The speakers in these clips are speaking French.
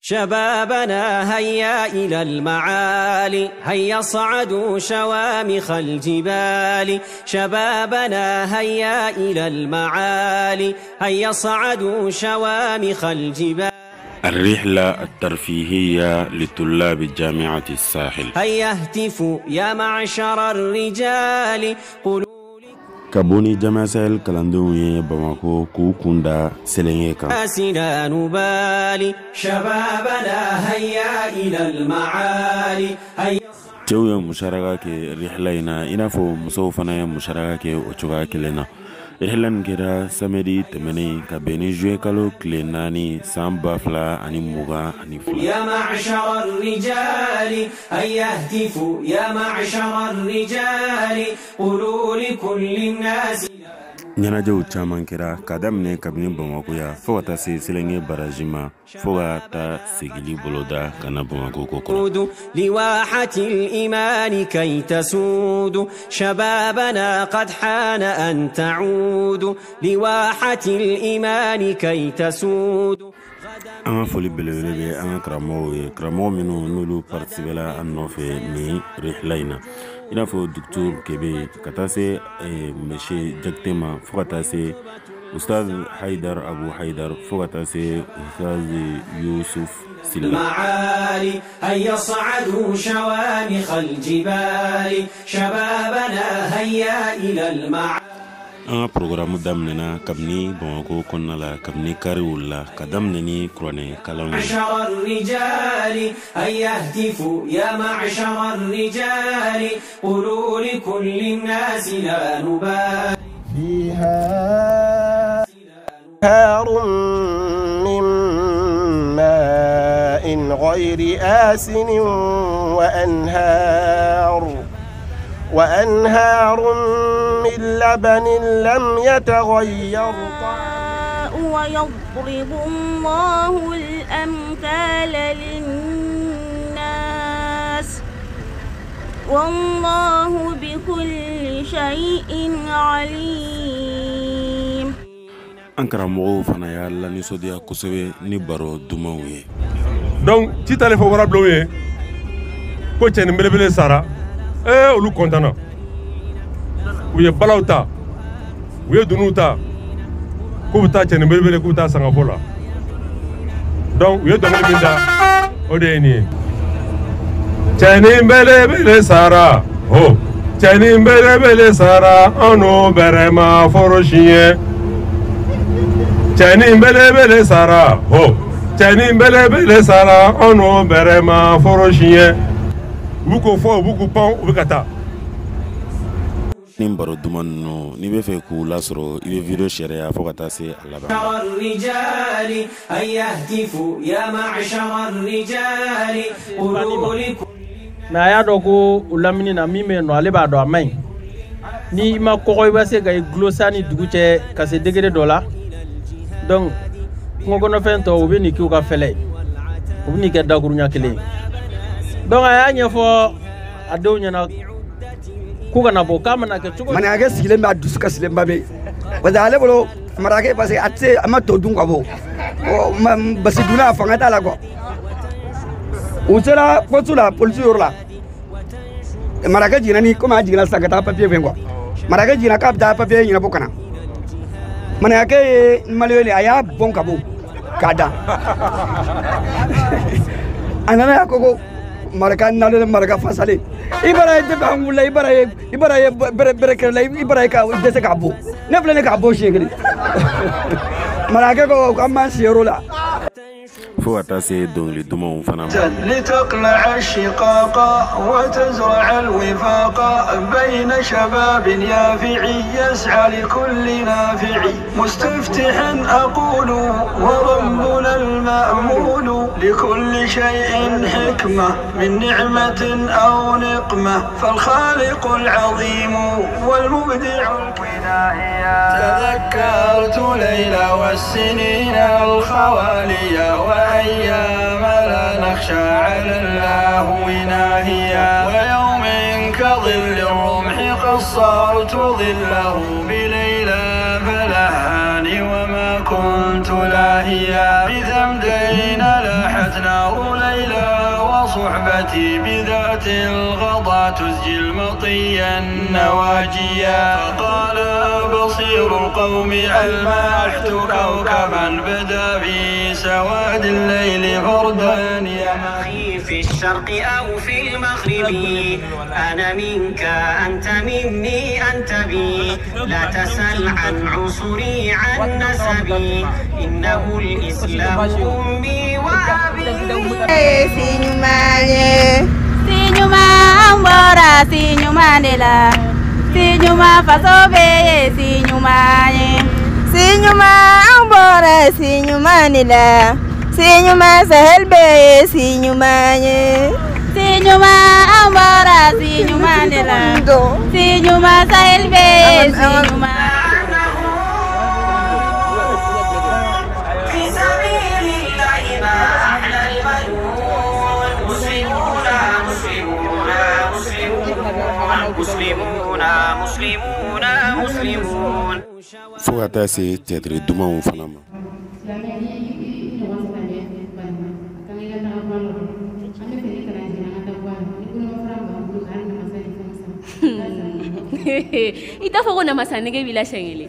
شبابنا هيا إلى المعالي، هيا صعدوا شوامخ الجبال. شبابنا هيا إلى المعالي، هيا صعدوا شوامخ الجبال. الرحلة الترفيهية لطلاب جامعة الساحل. هيا اهتفوا يا معشر الرجال، كابوني جامعة الساحل كلاندوي باماكو كوكوندا سيلينيكا. لا نبالي شبابنا هيا إلى المعالي، هيا تيوي مشاركة كرحلة إنا فو مصوفنا مشاركة كأوتشوكا كلنا. رحلة كده سمدي تمني كبني جوي كالو كليناني سامبا فلا أني موغا أني فلا. يا معشر الرجال هيا اهتفوا يا معشر الرجال، قولوا لكل الناس. ɲɛnajɛw caman kɛra ka daminɛ kabini Bamako ya fo ka taa se Selenge baraji ma fo ka taa segili boloda ka na Bamako kokɔrɔ. لواحة الإيمان كي تسود شبابنا قد حان أن تعود، لواحة الإيمان كي تسود. an ka foli belebele bɛ an ka karamɔgɔw ye, karamɔgɔ minnu n'olu participela an nɔfɛ ni rihla in na, i n'a fɔ Dr Kebe ka taa se Monsieur Jakite ma fo ka taa se Ustaz Haidar Abu Haidar fo ka taa se Ustaz Yusuf Silla. المعالي هيا صعدوا شوامخ الجبال، شبابنا هيا إلى المعالي. an ka programme daminɛna kabini Bamako kɔnɔna la kabini kariw la ka daminɛ ni kuranɛ kalanw. معشر الرجال هيا اهتفوا يا معشر الرجال، قولوا لكل الناس لا نبالي. فيها أنهار من ماء غير آسن وأنهار من لبن لم يتغير طعمه. ويضرب الله الأمثال للناس والله بكل شيء عليم. an karamɔgɔw fana y'a lanisɔndiya kosɛbɛ ni baro dumanw ye. donc ci tale fɔ wara bilaw ye ko cɛnin belebele sara olu kɔntana u ye balaw ta u ye dunuw ta k'u bɛ taa cɛnin belebele k'u bɛ taa sangafo la, donc u ye dɔnkili min da o de ye nin ye. cɛnin belebele sara ho cɛnin belebele sara an n'o bɛrɛ ma foro siɲɛ. cɛnin belebele sara ho cɛnin belebele sara an n'o bɛrɛ ma foro siɲɛ. u b'u k'o fɔ u b'u k'u pan u bɛ ka taa. ni baro duman ninnu n'i bɛ fɛ k'u lasɔrɔ i bɛ video sariya fo ka taa se a laban. الرجال هيا اهتفوا يا معشر الرجال، قولوا لكل. mais a y'a dɔn ko o lamini na min bɛ yen nɔ ale b'a dɔn a man ɲi. ni i ma kɔgɔ i bɛ se ka i gulo sa ni dugu cɛ ka se degré dɔ la, donc kungo kɔnɔfɛn tɔ u bɛ nin k'u ka fɛlɛ ye, u bɛ nin kɛ dakuruɲa kelen ye. donc a y'a ɲɛfɔ a denw ɲɛna k'u kana bɔ k'a mana kɛ cogo. manakɛ sigilen bɛ a dusu kasilenba bɛ yen parce que ale bolo marakɛ parce que a tɛ se a ma tɔ dun ka bɔ basi dunna a fanga t'a la quoi. u sera poste la polisi yɔrɔ la, marakɛ jiginna ni komi a jiginna sisan ka taa papier fɛn quoi, marakɛ jiginna k'a bɛ taa papier ɲɛnabɔ ka na, manakɛ ye maliyɛn ye a y'a bɔn ka bɔ k'a da a nana y'a ko maraka nalo maraka fasale ibara de bangula ibara ye bere kala ibara ka dese ka bo ne filɛ ne ka bo shegri maraka ko ka man siyoro la fo ka taa se dɔnkili dumanw fana ma. لتقلع الشقاق وتزرع الوفاق بين شباب يافعي يسعى لكل نافع مستفتحا أقول وربنا المأمول لكل شيء حكمة من نعمة أو نقمة فالخالق العظيم والمبدع الكناهية. تذكرت ليلى والسنين الخوالية وأيام لا نخشى على اللهو ناهيا ويوم كظل الرمح قصرت ظله بليلى فلهاني وما كنت لاهيا بذنبين لاحت نار صحبتي بذات الغضا تزجي المطيا النواجيا فقال بصير القوم ألمحت كوكبا بدا في سواد الليل فردا يا أخي في الشرق أو في المغرب أنا منك أنت مني أنت بي لا تسل عن عنصري عن نسبي إنه الإسلام أمي وأبي Sinyuma ambora sinyuma nela sinyuma fasobe sinyuma sinyuma ambora sinyuma nela sinyuma sahelbe sinyuma sinyuma ambora sinyuma nela sinyuma sahelbe sinyuma مسلمون fo ka taa se tiyatiri dumanw fana ma ita fo ko namasa nege bila shengele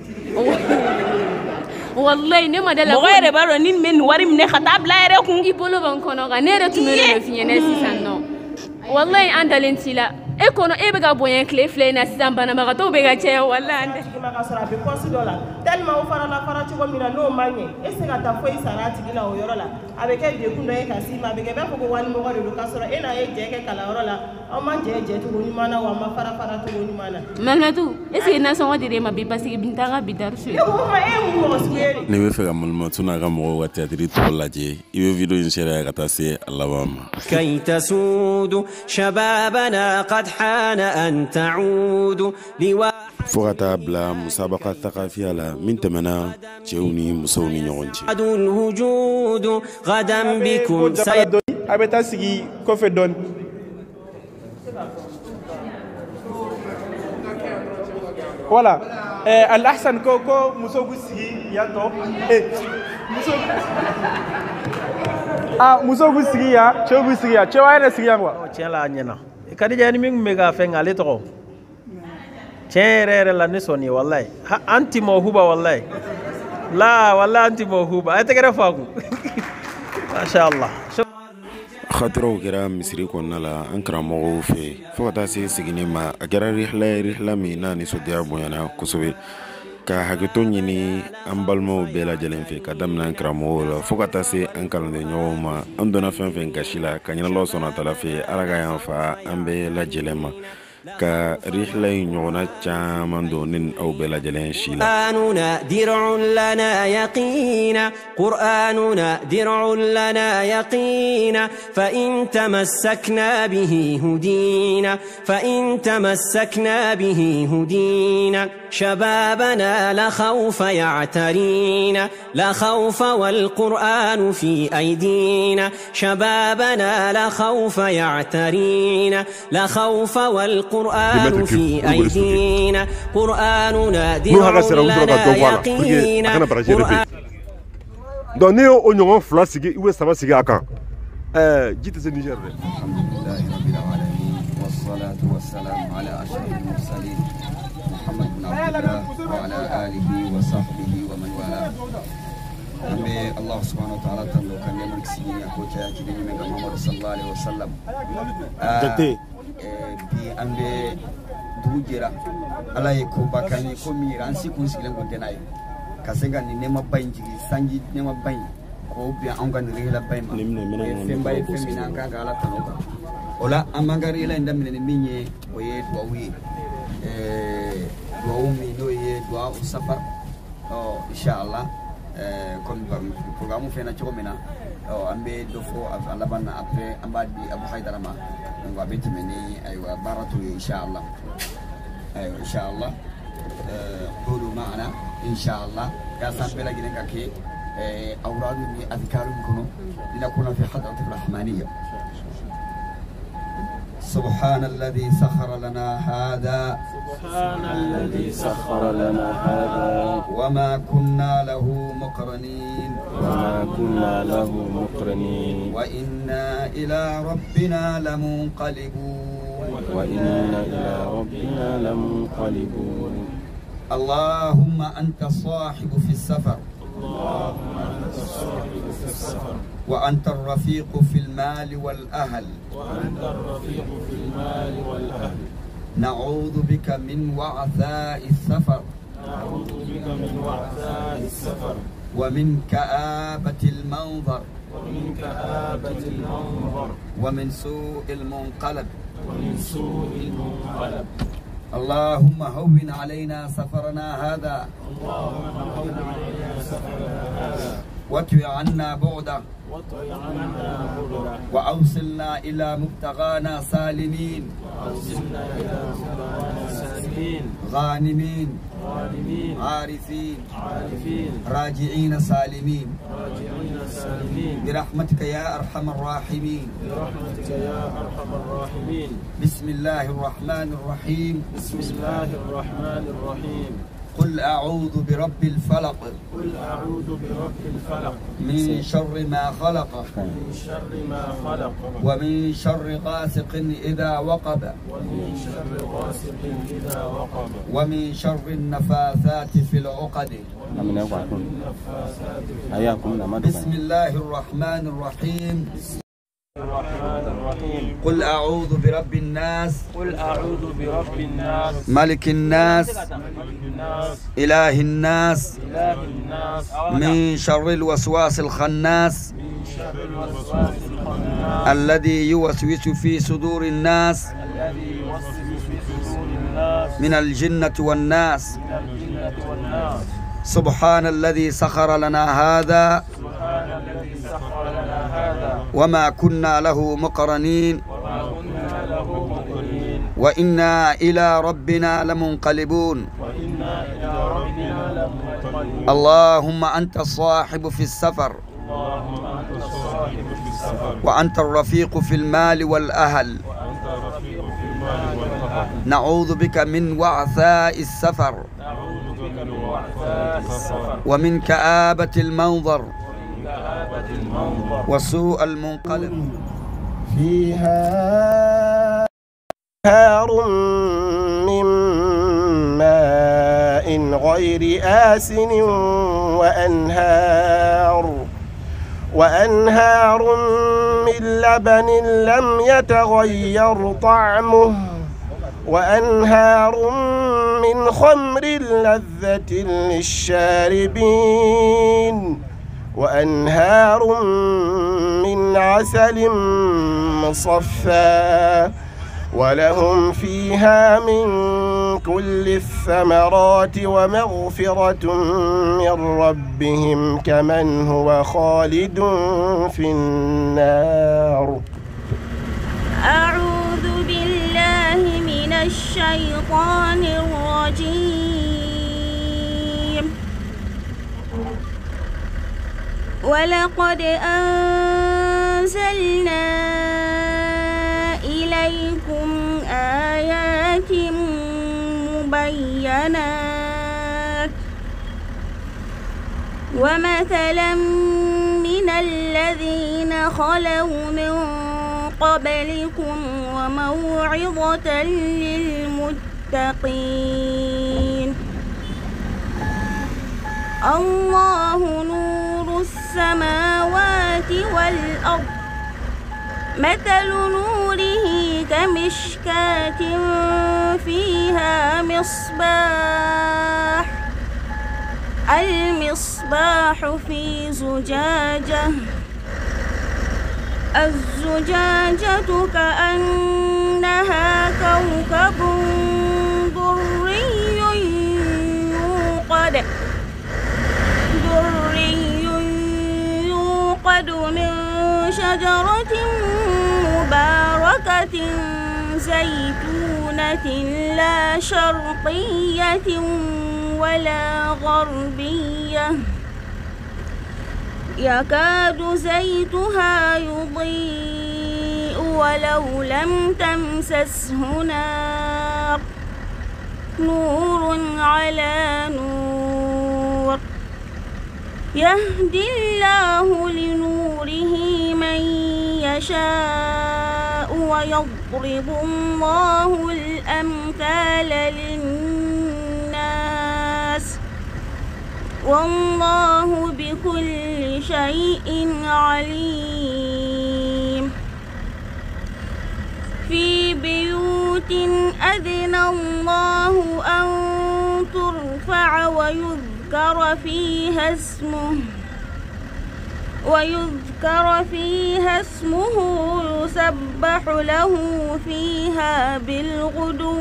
wallahi ne madala mo yɛrɛ b'a dɔn ni bɛ nin wari minɛ ka taa bila yɛrɛ kun i bolo bɛ n kɔnɔ kan ne yɛrɛ tun bɛ ne fi ɲɛnɛ sisan nɔ wallahi an dalen t'i la e kono e be ka bonya kle fle na sisan banabagatɔ bɛ ka cɛ wallahi an ma ka sɔrɔ a bɛ kɔsi dɔ la tellement o fara cogo min na n'o man ɲɛ e se ka taa foyi sara a tigi la o yɔrɔ la a bɛ kɛ dekun dɔ ye ka s'i ma a bɛ kɛ b'a fɔ ko walimɔgɔ de don k'a sɔrɔ e n'a ye jɛ kɛ kalanyɔrɔ la aw ma jɛ cogo ɲuman na wa a ma fara cogo ɲuman na Malimatu est ce que nasɔngɔ dir'e ma bi parce que Binta ka bi darusu ye e ko e mun mɔgɔ sugu ye ne bɛ fɛ ka Malimatu n'a ka mɔgɔw ka tiyatiri tɔgɔ lajɛ i bɛ video in share ka taa se a laban ma كي تسود شبابنا قد حان أن تعود fo ka taa bila musabaka thaqafiya la min tɛmɛna cɛw ni musow ni ɲɔgɔn cɛ الوجود غدا بكم a bɛ taa sigi kɔfɛ dɔɔni voilà Al-Ahsan ko muso bɛ sigi yan tɔ muso bɛ sigi yan cɛw bɛ sigi yan cɛw a yɛrɛ sigi yan quoi tiɲɛ la a ɲɛna Kadija ni min tun bɛ ka fɛn ale tɔgɔ tiɲɛ yɛrɛ la ne sɔnni wallahi an ti mawhuba wallahi la wallahi an ti mawhuba a tɛgɛrɛ fa kun masha Allah khatiraw kɛra misiri kɔnɔna la an karamɔgɔw fɛ fo ka taa se seginni ma a kɛra rihla min n'a nisɔndiya bonyana kosɛbɛ ka hakɛto ɲini an balimaw bɛɛ lajɛlen fɛ ka daminɛ an karamɔgɔw la fo ka taa se an kalandenɲɔgɔnw ma an donna fɛn fɛn gasi la ka ɲini Alahu subahanahu wa taala fɛ Ala ka y'an fa an bɛɛ lajɛlen ma ka rihla in ɲɔgɔnna caman don ni aw bɛɛ lajɛlen si la قرآننا درع لنا يقينا قرآننا درع لنا يقينا فإن تمسكنا به هدينا فإن تمسكنا به هدينا شبابنا لا خوف يعترينا لا خوف والقرآن في أيدينا شبابنا لا خوف يعترينا لا خوف والقرآن في أيدينا قرآننا درع لنا يقينا donc ni o ɲɔgɔn fila sigi ou saba sigi a kan ji tɛ se Niger dɛ alhamdulillahi rabbil alamin wassalatu wassalamu ala ashrafil mursalin Muhammad ibn Abdullah wa ala alihi wa sahbihi wa man wala ambe Allah subhanahu wa ta'ala tan kan ne man sigi ya ko ta ki ne ga Muhammad sallallahu alaihi wasallam bi ambe dujera ala ye ko bakani ko mira an si kun sigilen ko denai kasenga ni nema bainji sanji nema bain ko bi an ga ni la bain ma femba femina ka ga ala tanoka ola amangari la ndamine ni minye oye dwawi dwawu mi no ye dwa usafar inshallah kon programme fena ci ko mina ambe do fo ala banna après ambadi Abu Haidara ma ngo abeti meni aywa baratu inshallah ايوه ان شاء الله قولوا معنا ان شاء الله يا صاحبي لجنك كي اورادني اذكار منكم لنكون في حضره الرحمانيه سبحان الذي سخر لنا هذا سبحان الذي سخر لنا هذا وما كنا له مقرنين وإنا إلى ربنا لمنقلبون اللهم أنت الصاحب في السفر وأنت الرفيق في المال والأهل نعوذ بك من وعثاء السفر ومن كآبة المنظر ومن سوء المنقلب اللهم هون علينا سفرنا هذا واتوي عنا بعده وأوصلنا إلى مبتغانا سالمين غانمين عارفين راجعين سالمين برحمتك يا أرحم الراحمين بسم الله الرحمن الرحيم قل أعوذ برب الفلق من شر ما خلق ومن شر غاسق إذا وقب ومن شر النفاثات في العقد بسم الله الرحمن الرحيم قل أعوذ برب الناس ملك الناس إله الناس من شر الوسواس الخناس الذي يوسوس في صدور الناس من الجنة والناس سبحان الذي سخر لنا هذا وما كنا له مقرنين وإنا إلى ربنا لمنقلبون اللهم أنت الصاحب في السفر وأنت الرفيق في المال والأهل نعوذ بك من وعثاء السفر ومن كآبة المنظر وسوء المنقلب فيها نهار من ماء غير آسن وأنهار من لبن لم يتغير طعمه وأنهار من خمر لذة للشاربين وأنهار من عسل مصفى ولهم فيها من كل الثمرات ومغفرة من ربهم كمن هو خالد في النار. أعوذ بالله من الشيطان الرجيم. ولقد أنزلنا إليكم آيات مبينات ومثلا من الذين خلوا من قبلكم وموعظة للمتقين. الله نور السماوات والأرض مثل نوره كمشكاة فيها مصباح المصباح في زجاجة الزجاجة كأنها كوكب دري يوقد من شجرة مباركة زيتونة لا شرقية ولا غربية يكاد زيتها يضيء ولو لم تمسسه نار نور على نور يهدي الله لنوره من يشاء ويضرب الله الأمثال للناس والله بكل شيء عليم. في بيوت أذن الله أن ترفع ويذكر فيها اسمه يسبح له فيها بالغدو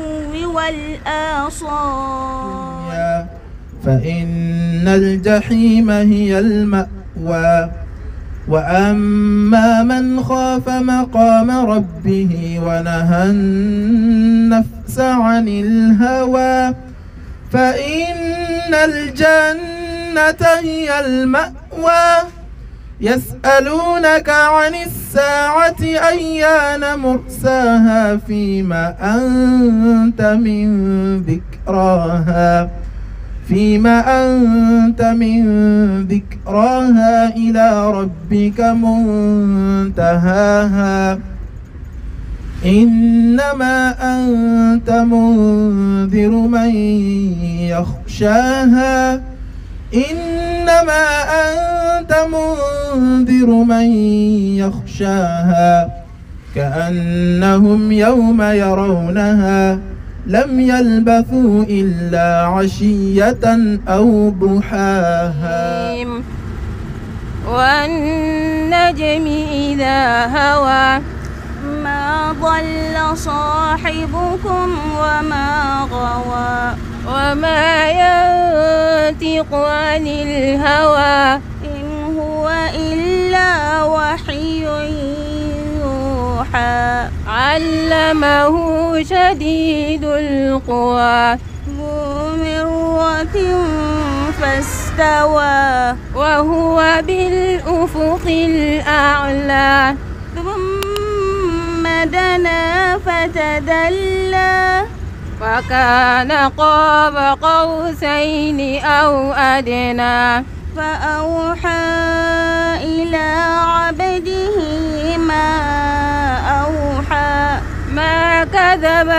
والآصال. فإن الجحيم هي المأوى. وأما من خاف مقام ربه ونهى النفس عن الهوى فإن الجنة هي المأوى. يسألونك عن الساعة أيان مرساها فيما أنت من ذكراها إلى ربك منتهاها. إنما أنت منذر من يخشاها كأنهم يوم يرونها لم يلبثوا إلا عشية أو ضحاها. والنجم إذا هوى ما ضل صاحبكم وما غوى وما ينطق عن الهوى إن هو إلا وحي يوحى. علمه شديد القوى ذو مرة فاستوى وهو بالأفق الأعلى. ثم دنا فتدلى فكان قاب قوسين أو أدنى. فأوحى إلى عبده ما أوحى ما كذب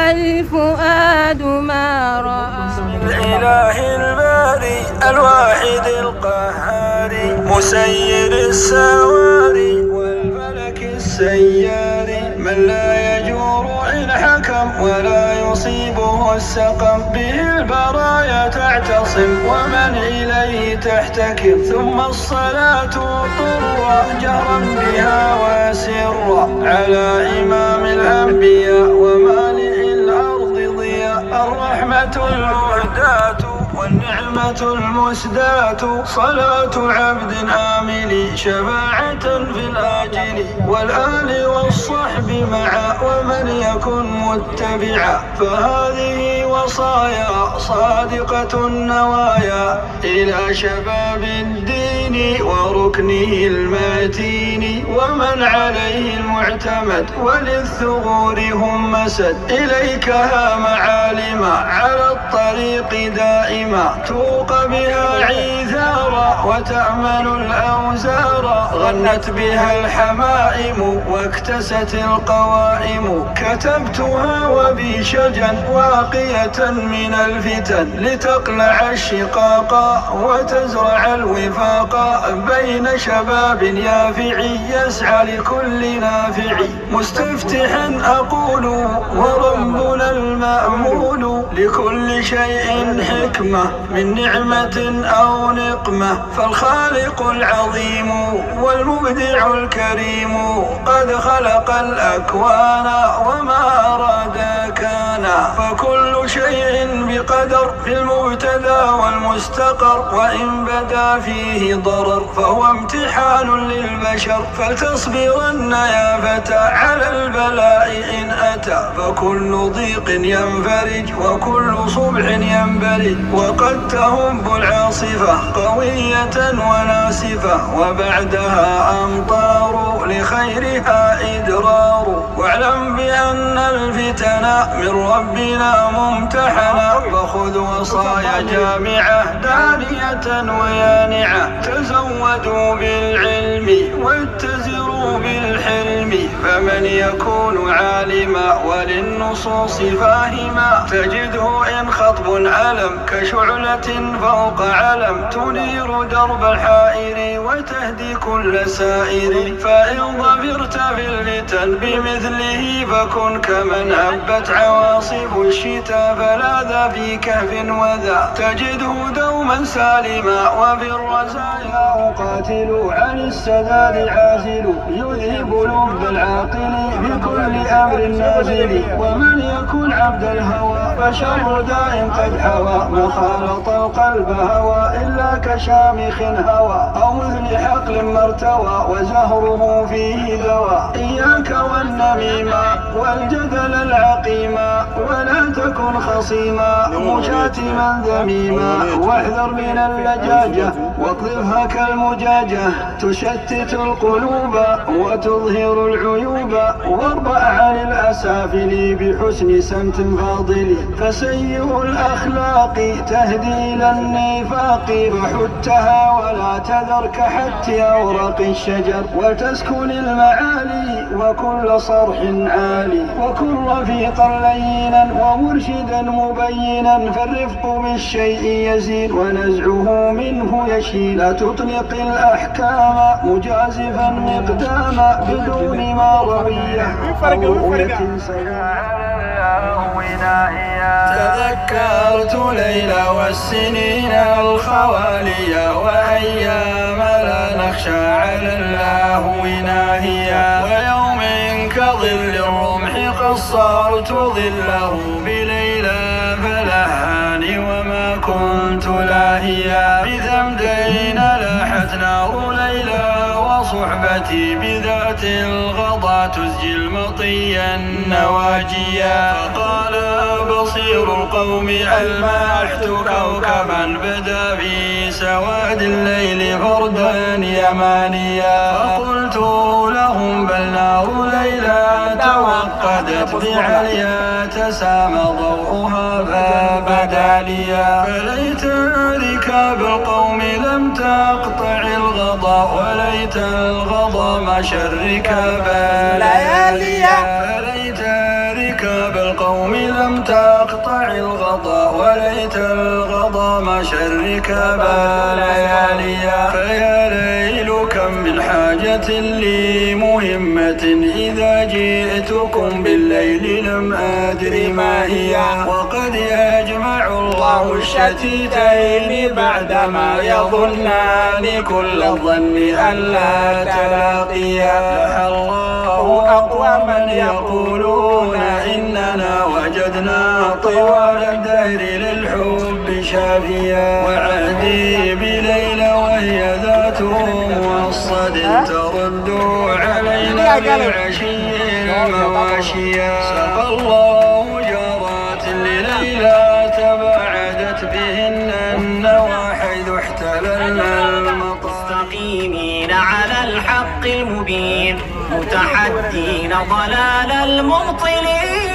الفؤاد ما رأى. الإله الباري الواحد القهار مسير السواري والملك السيار من لا يجور إن حكم ولا يصيبه السقم به البرايا تعتصم ومن إليه تحتكم. ثم الصلاة طرا جهرا بها وسرا على إمام الأنبياء ومالئ الأرض ضياء. الرحمة المهداة والنعمة المسداة صلاة عبد آمل شفاعة في الآجل والآل والصحب معا ومن يكن متبعا. فهذه وصايا صادقة النوايا إلى شباب الدين وركنه المتين ومن عليه المعتمد وللثغور هم مسد. إليكها معالم على الطريق دائما توق بها عيثارا وتأمن الأوزارا. غنت بها الحمائم واكتست القوائم كتبتها وبي شجا واقية من الفتن لتقلع الشقاق وتزرع الوفاق بين شباب يافعي يسعى لكل نافعي. مستفتحا أقول وربنا المأمول لكل شيء حكمة من نعمة أو نقمة. فالخالق العظيم والمبدع الكريم قد خلق الأكوان وما أراد كان. فكل شيء بقدر في المبتدى والمستقر وإن بدا فيه ضرر فهو امتحان للبشر. فلتصبرن يا فتى على البلاء إن أتى فكل ضيق ينفرج وكل صبح ينبلج. وقد تهب العاصفة قوية وناسفة وبعدها أمطار لخيرها إدرار. واعلم بأن الفتن من ربنا ممتحنة فخذ وصايا جامعة دانية ويانعة. تزودوا بالعلم واتزروا بالحلم العلم فمن يكون عالما وللنصوص فاهما تجده إن خطب علم كشعلة فوق علم تنير درب الحائر وتهدي كل سائر فإن ظفرت بالفتن بمثله فكن كمن هبت عواصف الشتاء فلاذ في كهف وذا تجده دوما سالما وبالرزايا أقاتل عن السداد عازل يذهب لب العاقل بكل أمر نازل ومن يكن عبد الهوى فشر داء قد حوى ما خالط القلب هوى إلا كشامخ هوى أو مثل حقل مرتوى وزهره فيه دواء إياك والنميمة والجدل العقيمة ولا تكن خصيما مشاتما ذميما واحذر من اللجاجة واقذفها كالمجاجة تشتت القلوب وتظهر العيوب واربع عن الأسافل بحسن سمت فاضل فسيء الأخلاق تهدي إلى النفاق فحتها ولا تذر كحت أوراق الشجر وتسكن المعالي وكل صرح عالي وكن رفيقا لينا ومرشدا مبينا فالرفق بالشيء يزيد ونزعه منه يشيل لا تطلق الأحكام مجازفا مقداما بدون ما روية أو رؤية تذكرت ليلى والسنين الخوالية وأيام لا نخشى على اللهو ناهيا ويوم كظل الرمح قصرت ظله بليلى فلهاني وما كنت لاهيا بذمدين لاحت نار ليلى وصحبتي بذات الغضا تزجي المطيا النواجيا فقال بصير القوم ألمحت كوكبا بدا في سواد الليل فردا يمانيا فقلت لهم بل نار ليلى توقدت بعليا تسامى ضوءها فبدا ليا فليت ركاب القوم لم تقطع الغضا وليت الغضا مشى الركاب لياليا فليت ركاب القوم لم تقطع الغضا وليت الغضا مشى الركاب لياليا فيا ليل كم من حاجة لي مهمة إذا جئتكم بالليل لم أدر ما هي وقد يجمع الله الشتيتين بعدما يظنان كل الظن أن لا تلاقيا لحى الله أقواما يقولون إننا وجدنا طوال الدهر للحب شافيا وعهدي بليلى وهي ذات موصد ترد علينا بالعشي المواشيا سقى الله جارات لليلى تباعدت بهن النوى حيث احتللنا المستقيمين على الحق المبين متحدين ضلال المبطلين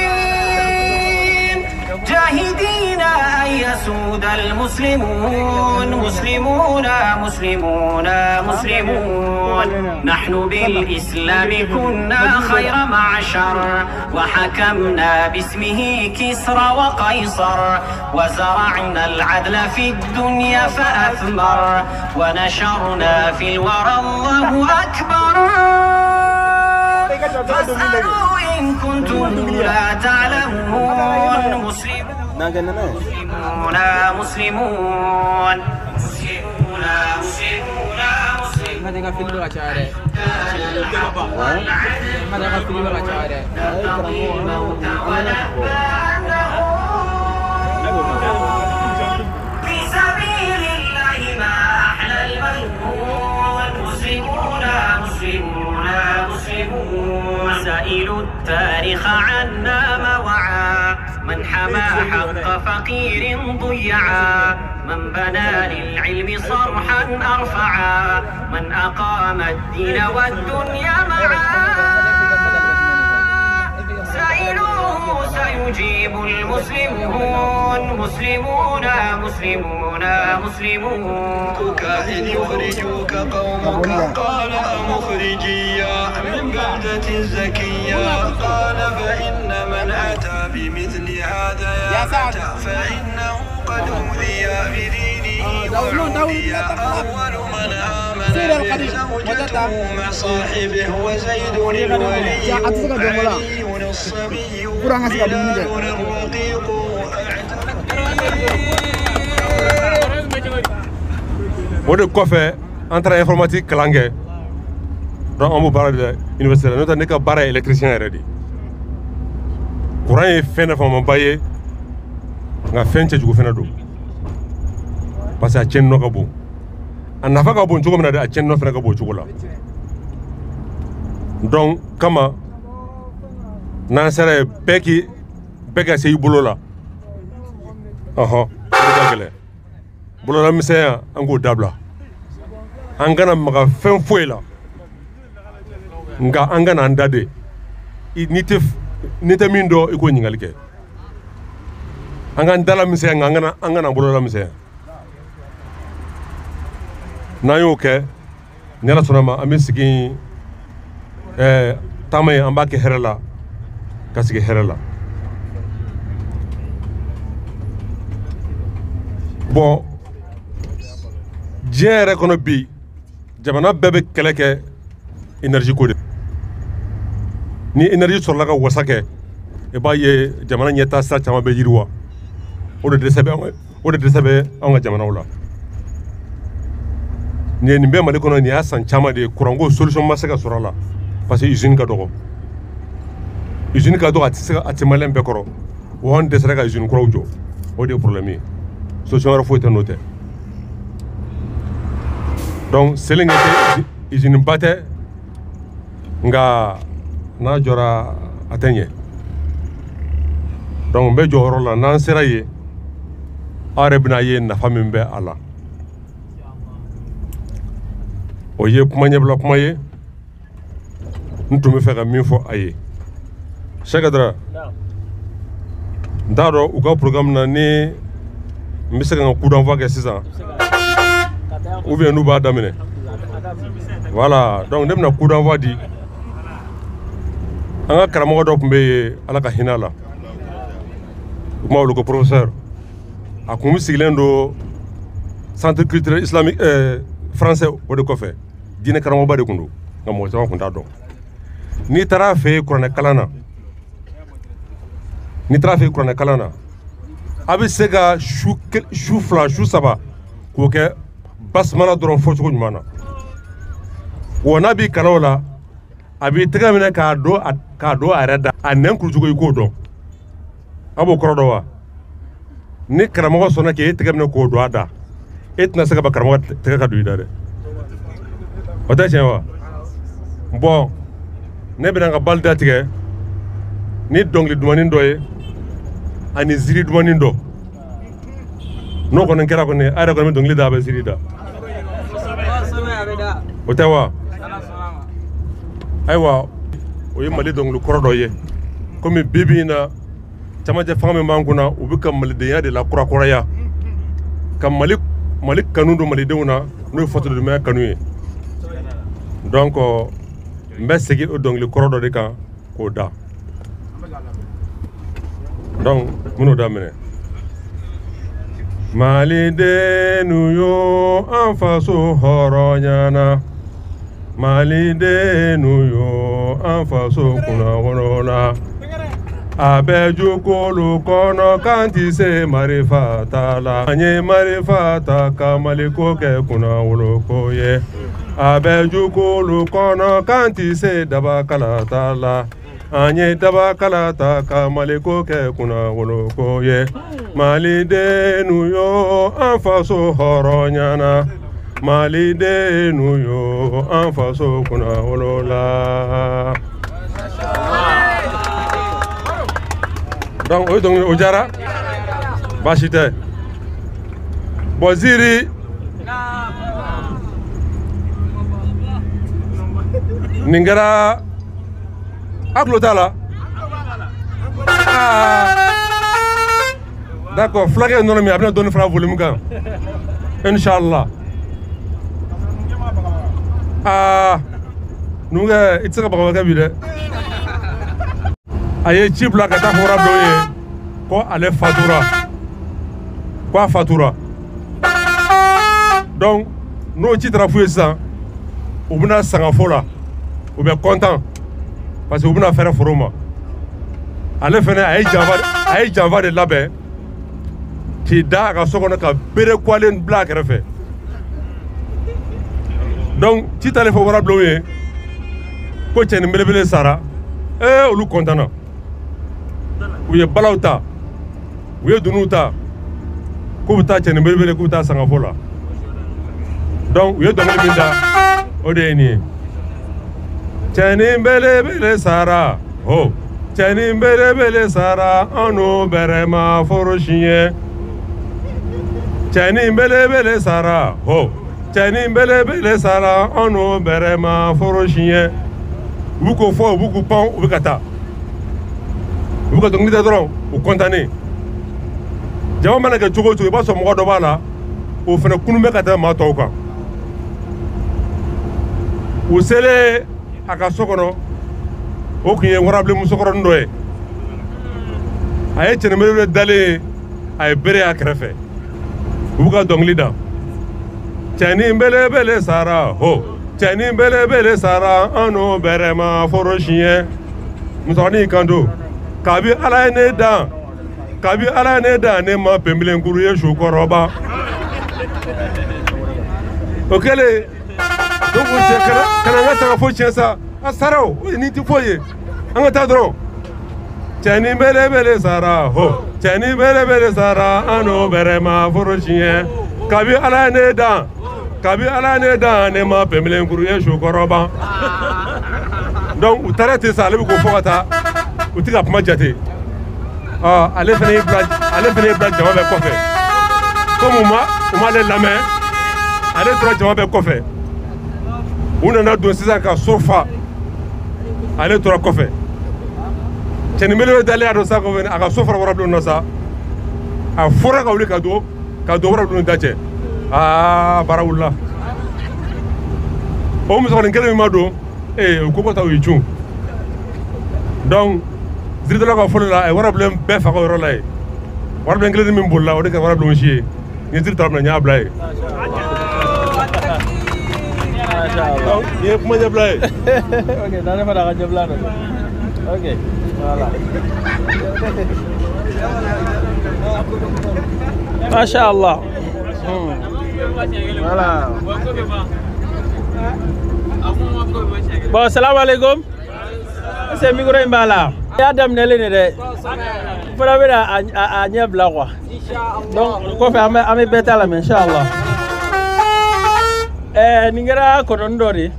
جاهدين أن يسود المسلمون مسلمون مسلمون مسلمون نحن بالإسلام كنا خير معشر وحكمنا باسمه كسرى وقيصر وزرعنا العدل في الدنيا فأثمر ونشرنا في الورى الله أكبر فاسألوا إن كنتم لا تعلمون مسلمون مسلمون مسلمون في سبيل الله ما أحلى الملعون مسلمون مسلمون مسلمون سائلوا التاريخ عنا ما وعى من حمى حق فقير ضيعا من بنى للعلم صرحا أرفعا من أقام الدين والدنيا معا سائلوه سيجيب المسلمون مسلمون مسلمون مسلمون كائن يخرجوك قومك قال مخرجيا من بعد زكيا قال فإن من أتى بمثل هذا يا فتى فإنه قد أوذي بدينه وعودي أول من آمن زوجته مع صاحبه وزيد الولي وعلي الصبي بلال الرقيق o de kɔfɛ an taara informatique kalan kɛ donc an b'o baara de la université la n'o tɛ ne ka baara ye électricien yɛrɛ de courant ye fɛn nafamaba ye nka fɛn cɛjugu fɛnɛ don parce que a cɛnninɔ ka bon a nafa ka bon cogo min na de a cɛnninɔ fɛnɛ ka bon o cogo la donc kama n'an sera ye bɛɛ ka se i bolo la ɔhɔn o de ka gɛlɛn bolola misɛnya an k'o dabila an kana maga fɛn foyi la nka an kana an da de n'i tɛ min dɔn i k'o ɲininkali kɛ an k'an dala misɛnya nka an kana bolola misɛnya n'an y'o kɛ ni Ala sɔnna ma an bɛ sigi taama ye an b'a kɛ hɛrɛ la ka sigi hɛrɛ la bon diɲɛ yɛrɛ kɔnɔ bi jamana bɛɛ bɛ kɛlɛ kɛ énergie ko de ni énergie sɔrɔla ka wasa kɛ i b'a ye jamana ɲɛtaa sira caman bɛ yiriwa o de dɛsɛ bɛ anw ka jamanaw la nin bɛɛ Mali kɔnɔ nin y'a san caman de ye courant ko solution ma se ka sɔrɔ a la parce que usine ka dɔgɔ usine ka dɔgɔ a tɛ maliyɛn bɛɛ kɔrɔ wa an dɛsɛra ka usine kuraw jɔ o de ye problème ye solution wɛrɛ foyi tɛ n'o tɛ donc selen tɛ usine ba tɛ nka n'a jɔra a tɛ ɲɛ donc n bɛ jɔ o yɔrɔ la n'an sera yen aw yɛrɛ bɛna ye nafa min bɛ a la o ye kuma ɲɛbila kuma ye n tun bɛ fɛ ka min fɔ a ye Cheikh Dara n t'a dɔn u ka programme na ni n bɛ se ka n ka coup d'envoi kɛ sisan ou bien n'u b'a daminɛ voilà donc ne bɛna coup d'envoi di an ka karamɔgɔ dɔ tun bɛ yen Ala ka hinɛ a la u tun b'a wele ko professeur a kun sigilen don centre culturel islamique français o de kɔfɛ diinɛ karamɔgɔba de tun don nka mɔgɔ caman tun t'a dɔn n'i taara a fɛ yen kuranɛ kalan na a bɛ se ka su fila su saba k'o kɛ basmala dɔrɔn fɔcogo ɲuman na wa n'a b'i kalan o la a b'i tɛgɛ minɛ k'a don a yɛrɛ da a nɛn kurucogo i k'o dɔn a b'o kɔrɔ dɔn wa ni karamɔgɔ sɔnna k'e tɛgɛ minɛ k'o don a da e tɛna se ka ban karamɔgɔ tɛgɛ ka don i da dɛ o tɛ tiɲɛ wa bon ne bɛna n ka bali da tigɛ ni dɔnkili dumanin dɔ ye ani ziri dumanin dɔ n'o kɔni kɛra kɔni a yɛrɛ kɔni bɛ dɔnkili da a bɛ ziri da o tɛ wa ayiwa o ye Mali dɔnkili kɔrɔ dɔ ye komi bibi in na camancɛ fanga min b'an kunna u bɛ ka malidenya de la kurakuraya ka Mali kanu don malidenw na n'o ye fasodenniya kanu ye donc n bɛ segin o dɔnkili kɔrɔ dɔ de kan k'o da donc n bɛn'o daminɛ malidenu yo an faso hɔrɔnyana malidenu yo an faso kunnawolola a bɛ jokolo kɔnɔ kan ti se marifa ta la an ye marifa ta ka maliko kɛ kunnawoloko ye a bɛ jokolo kɔnɔ kan ti se dabakala ta la an ye dabakala ta ka maliko kɛ kunnawoloko ye malidenu yo an faso hɔrɔnyana malidenu yo an faso kunnawolola. Donc o diyara baasi tɛ bon ziri nin kɛra a tulo t'a la d'accord fulakɛ ye nɔnɔ min a bɛna dɔɔni fara volume kan inshallah nunga itsa ba ka bide aye chibla ka ta fora bloye ko ale fatura donc no chitra foué ça ou bina sanga fola ou bien content parce que ou bina faire foroma ale fene aye java de labé qui da ka sokona ka bere kwalen black refe donc chita le fora bloye ko chen mbelebele sara olu contana ou ye balauta ou ye dunuta ko ta chen mbelebele ko ta sanga fola donc ou ye domel binda odeni chen mbelebele sara ho chen mbelebele sara anu berema foroshie chen mbelebele sara ho chen mbelebele sara anu berema foroshie buko fo buko pan ubikata buko to ngita dron o kontane jaw mana ke chogo to ba so mo do bala o fena kunu me kata ma to ka o sele aka sokono o kiye warable mu sokoro ndoe ay chene mele dale ay bere akrefe buko donglida chani mbele bele sara ho chani bele sara anu berema foroshie mutoni kando kabi ala ne da ne ma pembele nguru ye shukoroba okele donc kana ngata fo chensa asaro ni ti foye angata dro chani bele sara ho chani bele sara anu berema foroshie kabi ala ne da ne ma pembele nguru ye shukoroba donc u tarate sa le ko fota u tiga pama jate ale fene bla jamabe kofe comme moi le lame ale tra jamabe kofe una na do sisa ka sofa ale tra kofe cheni mele dale ado sa ko ven aka sofa wara do no sa a fora ka wuli ka do wara do dache barawullah o mu so ngere mi mado ko ko taw yichu donc zirdo la ko fola e wara blem be fa ko rolay wara blem ngere mi mbolla o de ka wara blem chier ni zirdo na nya blay donc ye ko ma blay ok dana fa da jabla ok voilà mashallah voilà bon salam alaikum c'est micro imbala ya dam ne le ne de fara bira a nyabla quoi donc ko fe ame beta la inshallah ningera kono ndori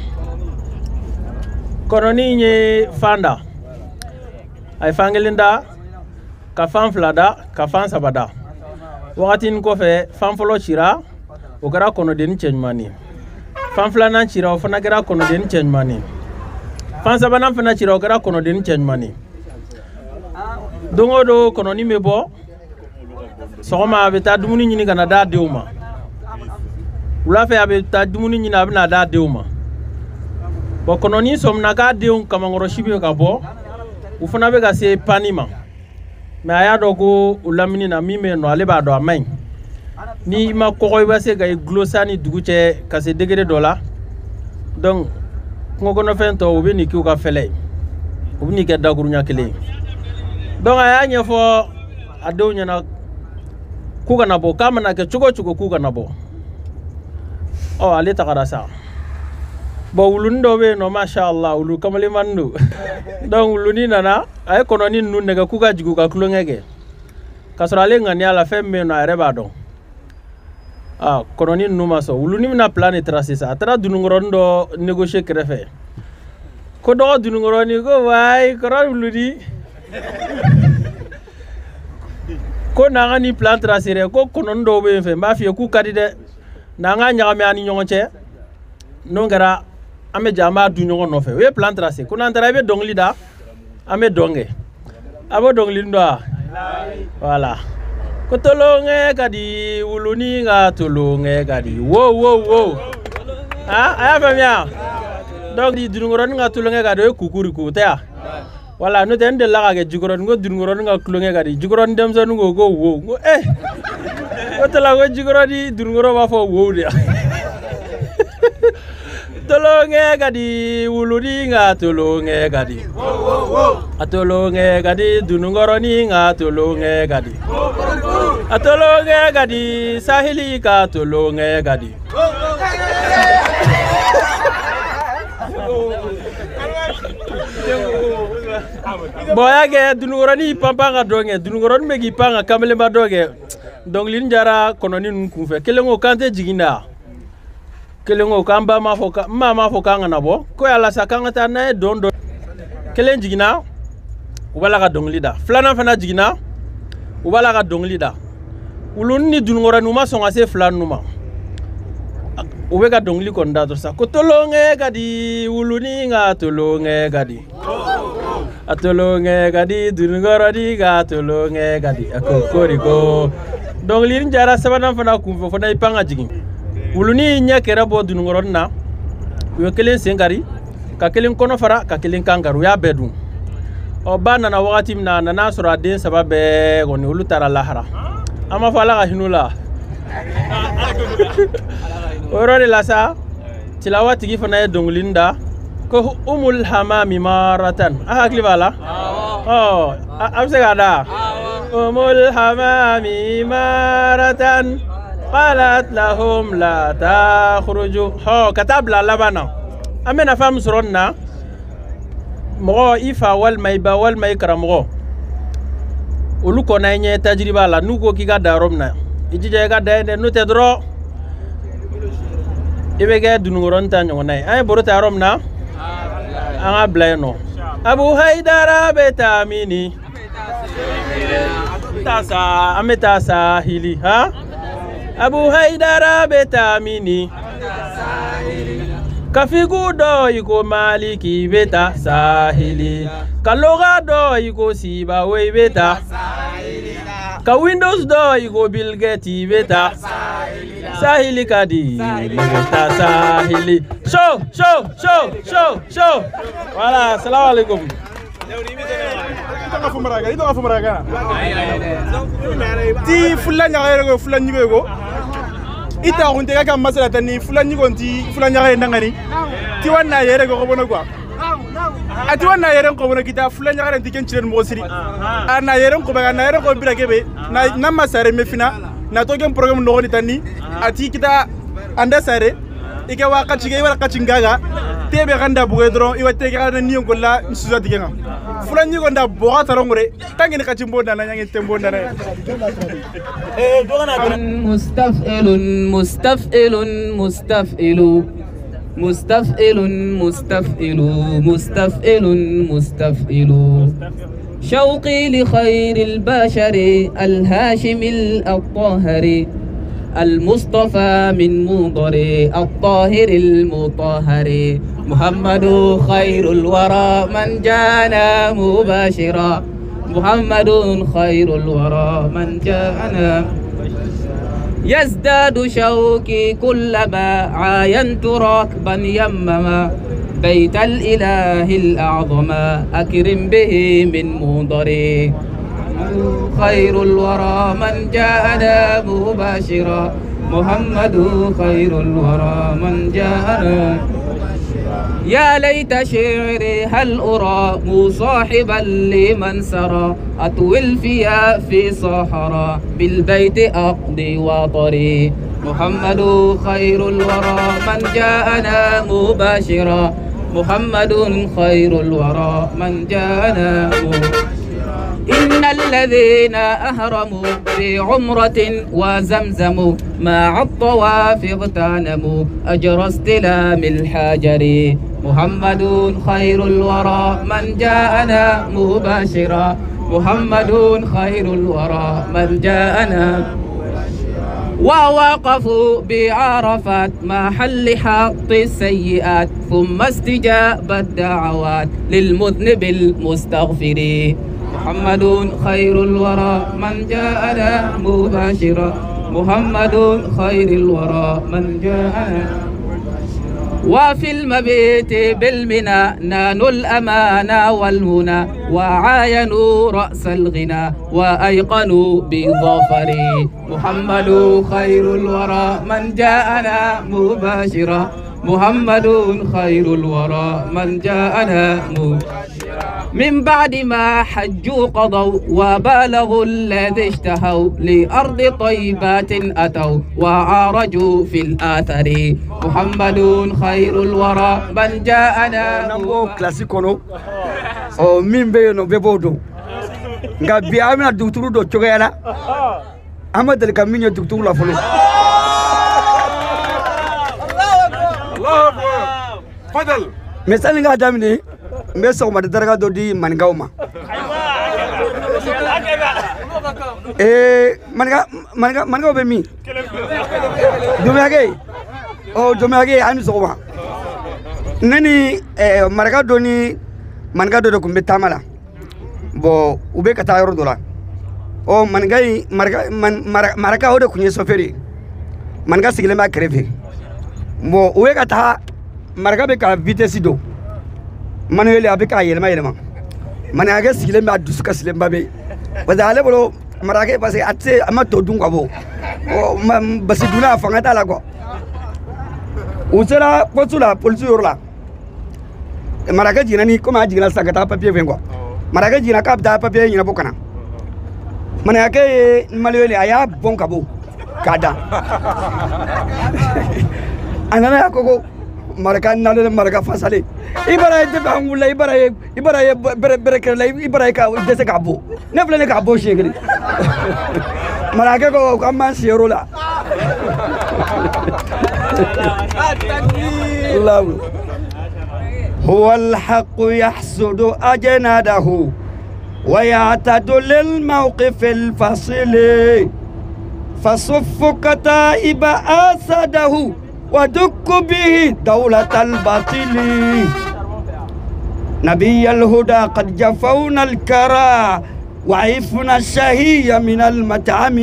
kono ni nye fanda ay fangelinda ka fan flada ka fan sabada wakati nko fe fan folo chira o gara kono den change mani fan flana chira o fana gara kono den change mani fan sabana fana chira o gara kono den change mani dongo do kono ni mebo soma beta dumuni nyini kana da deuma ula fe abeta dumuni nyina abna da deuma bo kono ni somna ga deum kama ngoro shibe ka bo u fana be ga se panima me aya dogo ulamini na mime no ale ba do amay ni ma ko ba se ga glosani duguche ka se degere dola donc ngogo no fento o be ni ki ka fele o ni ke daguru nyakele donc aya nya fo ado nya na ku ga na bo kama na ke chugo ku ga na bo o ale ta kada sa bo ulundo be no mashallah ulu kamale mandu donc uluni nana ay kono ni nu nega ku ga jigu ka klongege kasra le ngani ala femme no areba don kono ni nu maso uluni na plan tracé ça tra dunungoro ndo négocier krefe ko do dunungoro ni go way ko uluni ko na ni plan tracé re ko kono ndo be fe ma fi ku kadide na nga nyame ani nyonche no ngara ame jama du nyongo no fe we plan tracé ko na ndara be dongli da ame donge abo dongli ndo voilà ko tolonge kadi uluni nga tolonge kadi wo aya famia donc di dungoron nga tulunge ga do kukuri ku ta wala no den de la ga jugoron ngo dungoron nga tulunge ga di jugoron dem so ngo go wo ngo o tala go jugoron di dungoro ba fo wo dia tolonge gadi wuludi nga tolonge gadi atolonge gadi dunungoroni nga tolonge gadi atolonge gadi sahili ka tolonge gadi boya ge dunungoroni pampanga donge dunungoroni megi panga kamele ba doge donc lin jara kononi nun kufe kelengo kante jiginda kelengo kamba mafoka mama foka ngana bo ko yalla sakanga ta na don kelen jigina ubala ka dongli da flana fana jigina ubala ka dongli da ulun ni dunngora numa songa se flan numa ube ka dongli konda to sa ko tolonge gadi uluni nga tolonge gadi atolonge gadi dunngora di ga tolonge gadi akokori ko dongli njara sabana fana kumfo fana ipanga jigin uluni nya kera bo dungoron na yo kelen sengari ka kelen kono fara ka kelen kangaru ya bedu o bana na wakati na sura den sababe goni ulu tara lahara ama fala ka hinula oro de lasa tilawati gifana donglinda ko umul hamami maratan akli bala oh amse gada umul hamami maratan قالت لهم لا تخرجوا هو كتاب لا لبنا امنا فهم سرنا مغو إفا والمايبا والمايكرا مغو ولوكو نايني تجربة لا نوكو كي غادا رومنا إجي جاي غادا نو تدرو إبغا دونغورون تانيو ناي أي بروتا رومنا أنا بلاينو أبو هيدارا بتاميني تاسا أمتاسا هيلي ها Abu Haidara betamini Kafigu do iko maliki beta sahili Kaloga do iko sibawe beta Ka Windows do iko Bill Gates beta sahili kadi beta sahili show Voilà, salam alaikum. Ito fumaraga ti fulanya gaero fulanya go ita hunte ka masala tani fulanya go ti fulanya gaero ndangani ti wanna yere go bono kwa ati wanna yere ko bono kita fulanya gaero ti kenchiren mo siri ana yere ko baga na yere ko birake be na masare mefina na togen program no ni tani ati kita anda sare ike wakati ge wala kachingaga tebe ganda buedro iwate ga ni ngola nsuza digenga fulani gonda boga tarongore tangini kachimbo na nyangi tembo na مستفئل شوقي لخير البشر الهاشم الطاهر المصطفى من مضر الطاهر المطهر محمد خير الورى من جاءنا مباشرا محمد خير الورى من جاءنا يزداد شوقي كلما عاينت راكبا يمما بيت الإله الأعظم أكرم به من مضر خير الورى من جاءنا مباشرا محمد خير الورى من جاءنا يا ليت شعري هل أرى مصاحبا لمن سرى أطوي الفيا في صحراء بالبيت أقضي وطري محمد خير الورى من جاءنا مباشرا محمد خير الورى من جاءنا إن الذين أهرموا بعمرة وزمزموا مع الطواف اغتنموا أجر استلام الحجر محمد خير الورى من جاءنا مباشرا محمد خير الورى من جاءنا ووقفوا بعرفات محل حط السيئات ثم استجاب الدعوات للمذنب المستغفر محمد خير الورى من جاءنا مباشرا محمد خير الورى من جاءنا وفي المبيت بالمنى نالوا الأمان والمنى وعاينوا رأس الغنى وأيقنوا بظفر محمد خير الورى من جاءنا مباشرا محمد خير الورى من جاءنا مباشرا من بعد ما حجوا قضوا وبالغوا الذي اشتهوا لأرض طيبات أتوا وعارجوا في الآثر محمد خير الورى من جاءنا نمو كلاسيكونو او مين بينو بيبودو nga bi amina dukturu do chogela amadal kaminyo dukturu la folo Allahu Akbar fadal mesal nga damni meso ma daraga do di mangawma manga be mi dumage o dumage ani soma nani marga do ni manga do ko betamala bo ube kata yoro dola o mangai maraka o de kunye soferi manga sigile ma kreve bo ube kata marga be ka vitesse do manuel abe ka yelma managa sigile ma dusuka silemba be wadale bolo marage base atse amato dunga bo o basi duna fangata la ko usera potula polisi yorla maraga jina ni ko ma jina sagata papier vengo maraga jina ka da papier ni bokana managa manuel aya bon kabo kada anana yakoko maraka nalele maraka fasale ibara de bangula ibara bere kala ibara ka dese kabo nefle ne kabo shegri maraka ko kamman sirola الله هو الحق يحسد أجناده ويعتد للموقف الفصل فصف كتائب أسده ودك به دولة الباطل نبي الهدى قد جفونا الكرى وعفنا الشهي من المتعم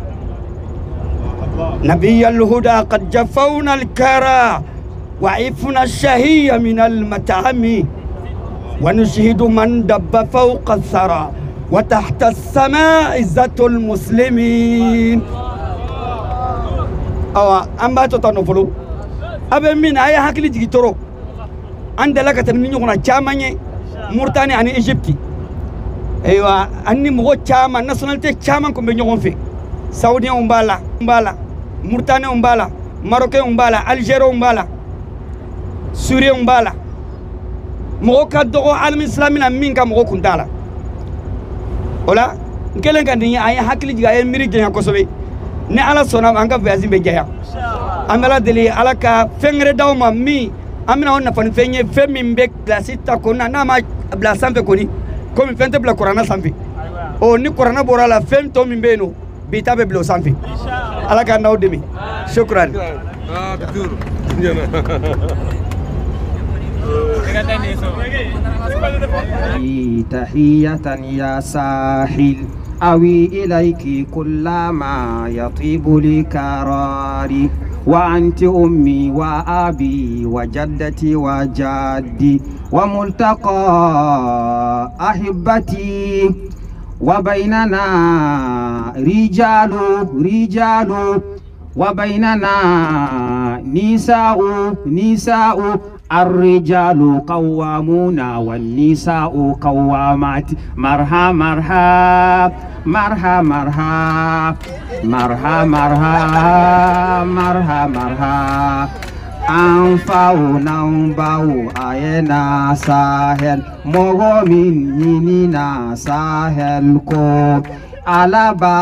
نبي الهدى قد جفونا الكرى وعفنا الشهي من المتعم ونشهد من دب فوق الثرى وتحت السماء عزة المسلمين أما تتنفلو أبي من أي حكي تيجي ترو عند لك تنمي يقولنا جامعني مرتاني عن إيجيبتي أيوة أني مغو جاما ناسونالتي جاما كم بينيون في سعودية أمبالا مرتاني أمبالا ماروكي أمبالا ألجيريا أمبالا سوريا أمبالا مغو كدغو عالم الإسلامي نمين كمغو كنتالا ولا نكلم كان دنيا أي حكي تيجي أي ميري جينا كوسوي ne ala sona anga viazi be jaya amela deli ala ka fengre dawma mi amina on nafani fenye femi mbe klasita kona na ma bla sampe koni komi fente bla qur'ana sampe o ni qur'ana borala fem to mi beno bita be blo sampe ala ka ndaw demi shukran دكتور تحية يا ساحل أوي إليك كل ما يطيب لكراري وأنت أمي وأبي وجدتي وجدي وملتقى أحبتي وبيننا رجال وبيننا نساء الرجال قوامون والنساء قوامات مرها أنفاو نمباو أينا ساهل مغمين ينينا ساهل كو alaba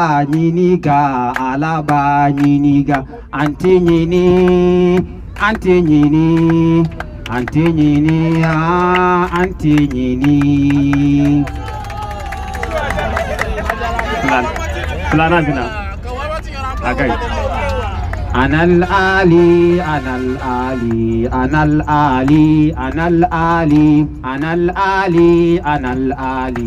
nyiniga anti nyini plan bina akai أنا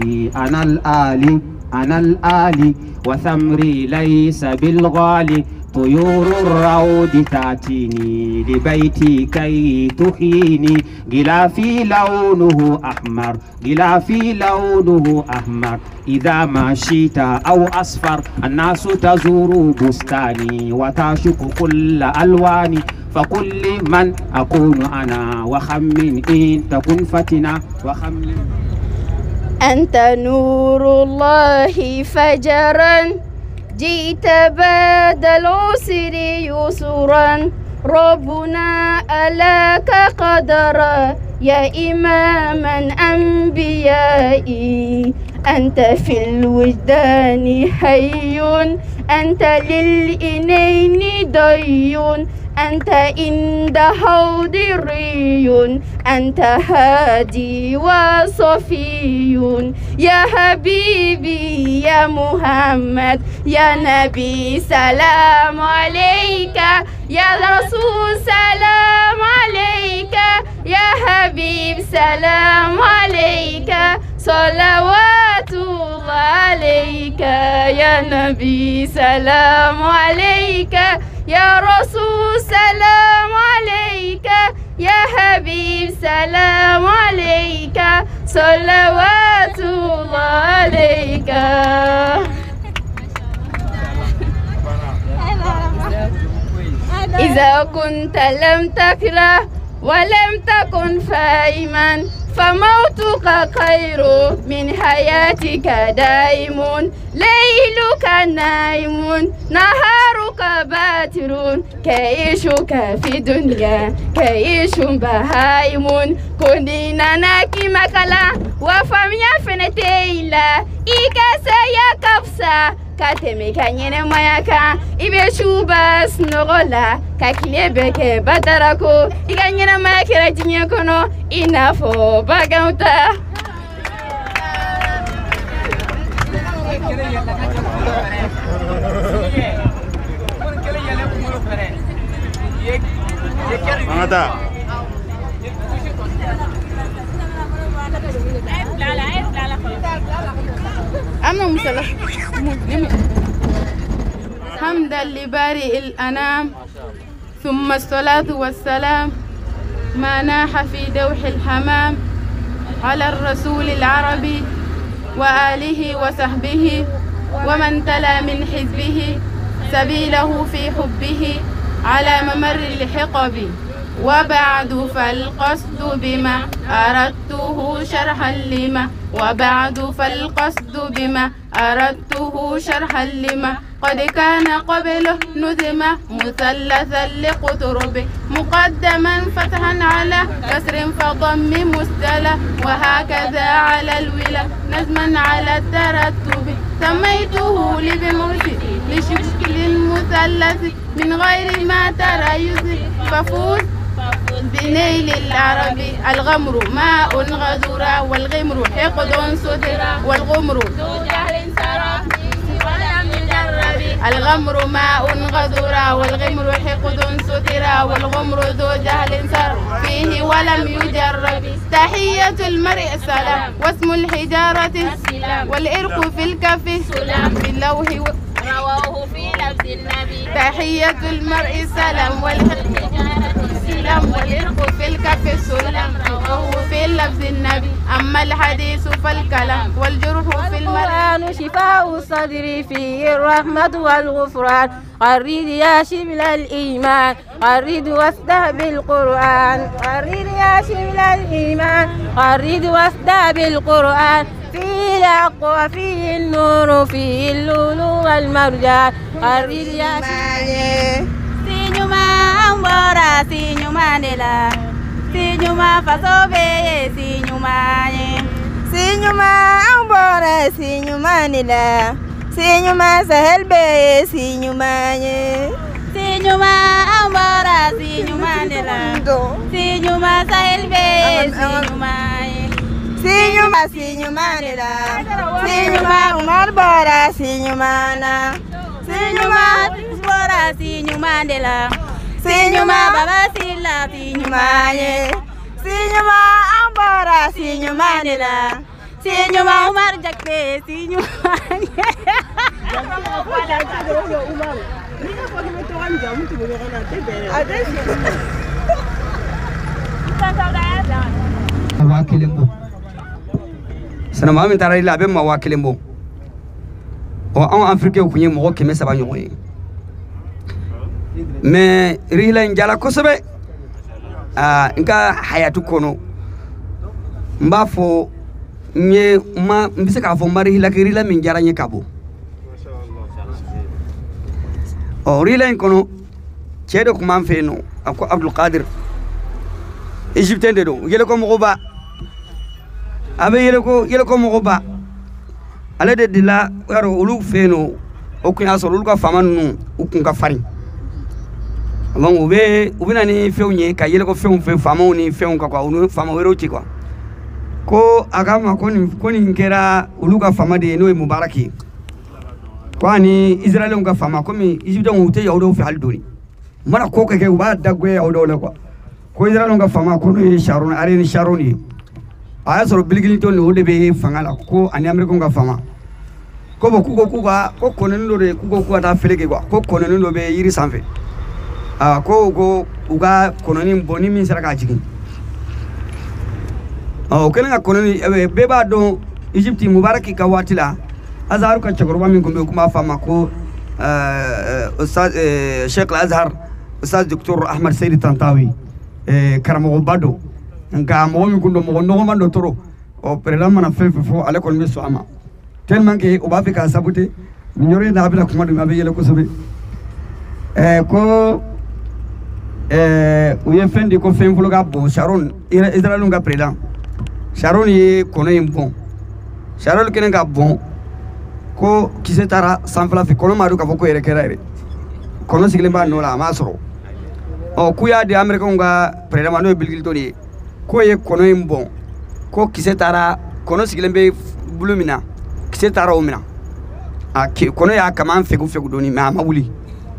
الآلي وثمري ليس بالغالي طيور الروض تأتيني لبيتي كي تحييني غلافي لونه أحمر غلافي لونه أحمر إذا ما شئت أو أصفر الناس تزور بستاني وتعشق كل ألواني فكل من أكون أنا وخمن إن تكن فتنا وخمن أنت نور الله فجرا جئت بعد العسر يسرا ربنا ألاك قدرا يا إماما أنبيائي أنت في الوجدان حي أنت للإنين ضي أنت عند حوض ري أنت هادي وصفي يا حبيبي يا محمد يا نبي سلام عليك يا رسول سلام عليك يا حبيب سلام عليك صلوات الله عليك يا نبي سلام عليك يا رسول سلام عليك يا حبيب سلام عليك صلوات الله عليك. إذا كنت لم تكره ولم تكن فاهما فموتك خير من حياتك دائم ليلك نائم نهارك باتر كيشك في دنيا كيش بهائم كننا ناكي مكلا وفميا فنتيلا إيكاسا يا كفسا kateme kanyene mayaka ibe shubas nogola kakile beke batarako iganyena mayakira jinye kono inafo bagauta. أنا مسلا حمدا لبارئ الأنام ثم الصلاة والسلام ما ناح في دوح الحمام على الرسول العربي وآله وصحبه ومن تلا من حزبه سبيله في حبه على ممر الحقب. وبعد فالقصد بما أردته شرحا لما وبعد فالقصد بما أردته شرحا لما قد كان قبله نظم مثلثا لقطرب مقدما فتحا على كسر فضم مستلى وهكذا على الولا نظما على الترتب سميته لبمرشد لشكل المثلث من غير ما تريث ففوز بنيل العربي. الغمر ماء غدورا والغمر حقد سدرا والغمر ذو جهل سرى ولم يجرب. الغمر ماء غدورا والغمر حقد سدرا والغمر ذو جهل سرى فيه ولم يجرب. تحية المرء سلام واسم الحجارة السلام والإرق في الكف سلام باللوح رواه في لفظ النبي. تحية المرء سلام والحجارة السلام والإرق في الكف السلام رواه في لفظ النبي. أما الحديث فالكلام والجرح في المرء شفاء الصدر فيه الرحمة والغفران. قرد يا شبل الإيمان قرد واستهب بالقرآن قرد يا شبل الإيمان قرد واستهب بالقرآن. فيه الحق وفيه النور فيه اللؤلؤ والمرجان. قرد يا شبل Sinyuma ambora sinyuma nela sinyuma fasobe sinyuma sinyuma ambora sinyuma nela sinyuma sahelbe sinyuma sinyuma ambora sinyuma nela sinyuma sahelbe sinyuma sinyuma sinyuma nela sinyuma umar bora sinyuma na sinyuma bora sinyuma ndela sinyuma baba sila sinyuma ye sinyuma ambora sinyuma ndela sinyuma umar jakte sinyuma Wakilimbo. Sana mami tara ila be ma wakilimbo. O en Afrique ko nyi mo ko keme saba nyoy. Mais rihla njala ko sobe. Nka hayatu kono. Mbafo nye ma mbise ka fo mari hila kirila min jara nye kabo. O rihla kono cedo ko man feno ako Abdul Qadir Egyptien de do yele ko mo ba abe yele ko mo ba ale de dila yaro ulu feno o kun aso ulu ka famanu u kun ka fari amon ube nani feunye ka yele ko feun fe famo ni feun ka ko ulu famo wero ci ko agama ko ni ngera ulu ka fama de no mubaraki kwani Israel nga fama ko mi Egyptien ute yawdo fi haldoni mana ko ke ba dagwe yawdo le ko Israel nga fama ko no Sharon are ni Sharon aya soro bilgilito ni ode be fangala ko ani America nga fama ko bo ko konen do re ko ta felege ko konen do be yiri sanfe ko uga kononi boni min sara ka jigin kenen ga kononi be ba do Egypt mubaraki ka watila azharu ka chagorba min gombe kuma fama ko ustaz Sheikh Al-Azhar ustaz Dr. Ahmad Said Tantawi karamo bado nga mo mi kundo mo no man do toro o president mana fo ale kon mi so ama tellement que o ba fi ka sabuté mi ñore na abila kuma dum abe yele ko sobe ko o ye fendi ko fen fulo ga bo Sharon Israel nga president Sharon ye kono bon Sharon kenen ga bon ko kise tara sanfla fi kono madu ka fo ko yere kerare kono sigle ba no la ma soro o kuya de America nga president no bilgil toni ko ye kono bon ko kise tara kono sigle be bulumina kise tara o mina kono ya kaman fegu doni ma wuli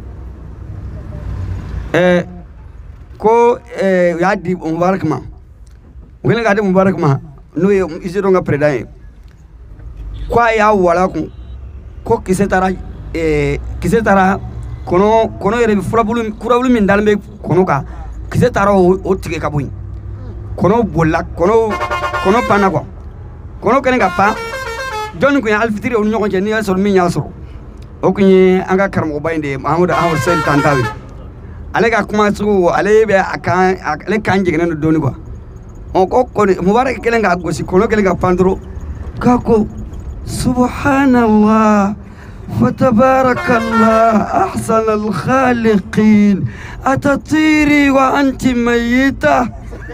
ko ya di mubarak ma wele ga di mubarak ma no ye isiro nga president kwa ya wala ko kise tara kono yere furabulu kurabulu min dalbe kono ka kise tara o tige ka boy kono bolla kono pana ko kono kene ga pa don ko ya alfitri on nyoko je ni asor min yasoro o ko ni anga karmo bayinde Mahamadou Ahmad Said Tantawi ale ga kuma su ale be aka ale kanje gene doni ko on ko mubarak kele ga gosi kono kele ga pandro kako subhanallah فتبارك الله أحسن الخالقين أتطيري وأنت ميتة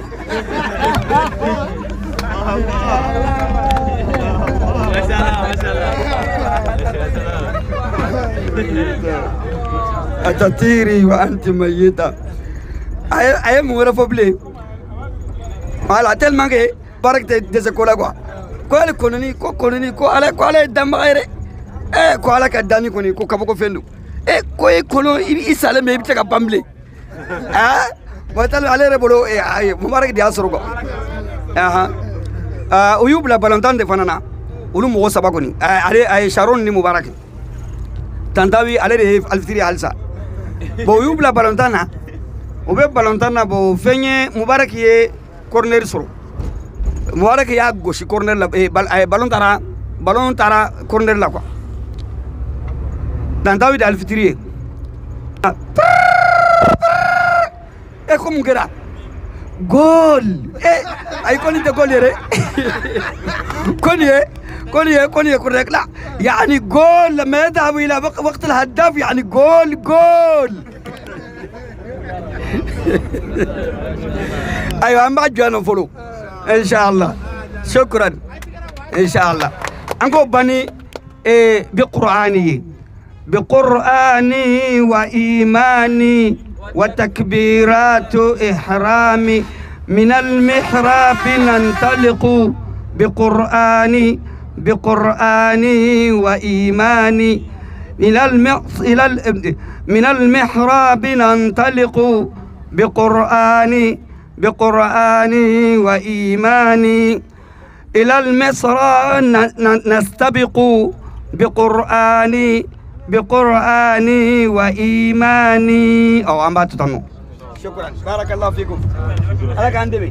أتطيري وأنت ميتة أي مغرفة بلي على تل مانجي بارك تدزكولا كوا كونني كو على دم غيره ko ala ka dami ko ni ko kabako fendu ko e kono isale me bi taka bamble watal ale rebolo ay mubarak di asro ko o yubla balantan de fanana ulu mo sabako ni ale ay Sharon ni mubarak Tantawi ale de alfitri alsa bo yubla balantana o be balantana bo fenye mubarak ye corner soro mubarak ya goshi corner la balon tara corner la quoi Tantawi de alfitri comme ngera gol ay koni de gol yere كوني كوريك لا يعني جول لما يذهب الى وقت الهداف يعني جول ايوه ما جانا فلو ان شاء الله شكرا ان شاء الله انكو بني بقرآني وإيماني وتكبيرات إحرامي من المحراب ننطلق بقرآني وإيماني من المحراب ننطلق بقرآني وإيماني إلى المصرى نستبق بقرآني وإيماني أو أم باتو. شكرا بارك الله فيكم. ألك عندي.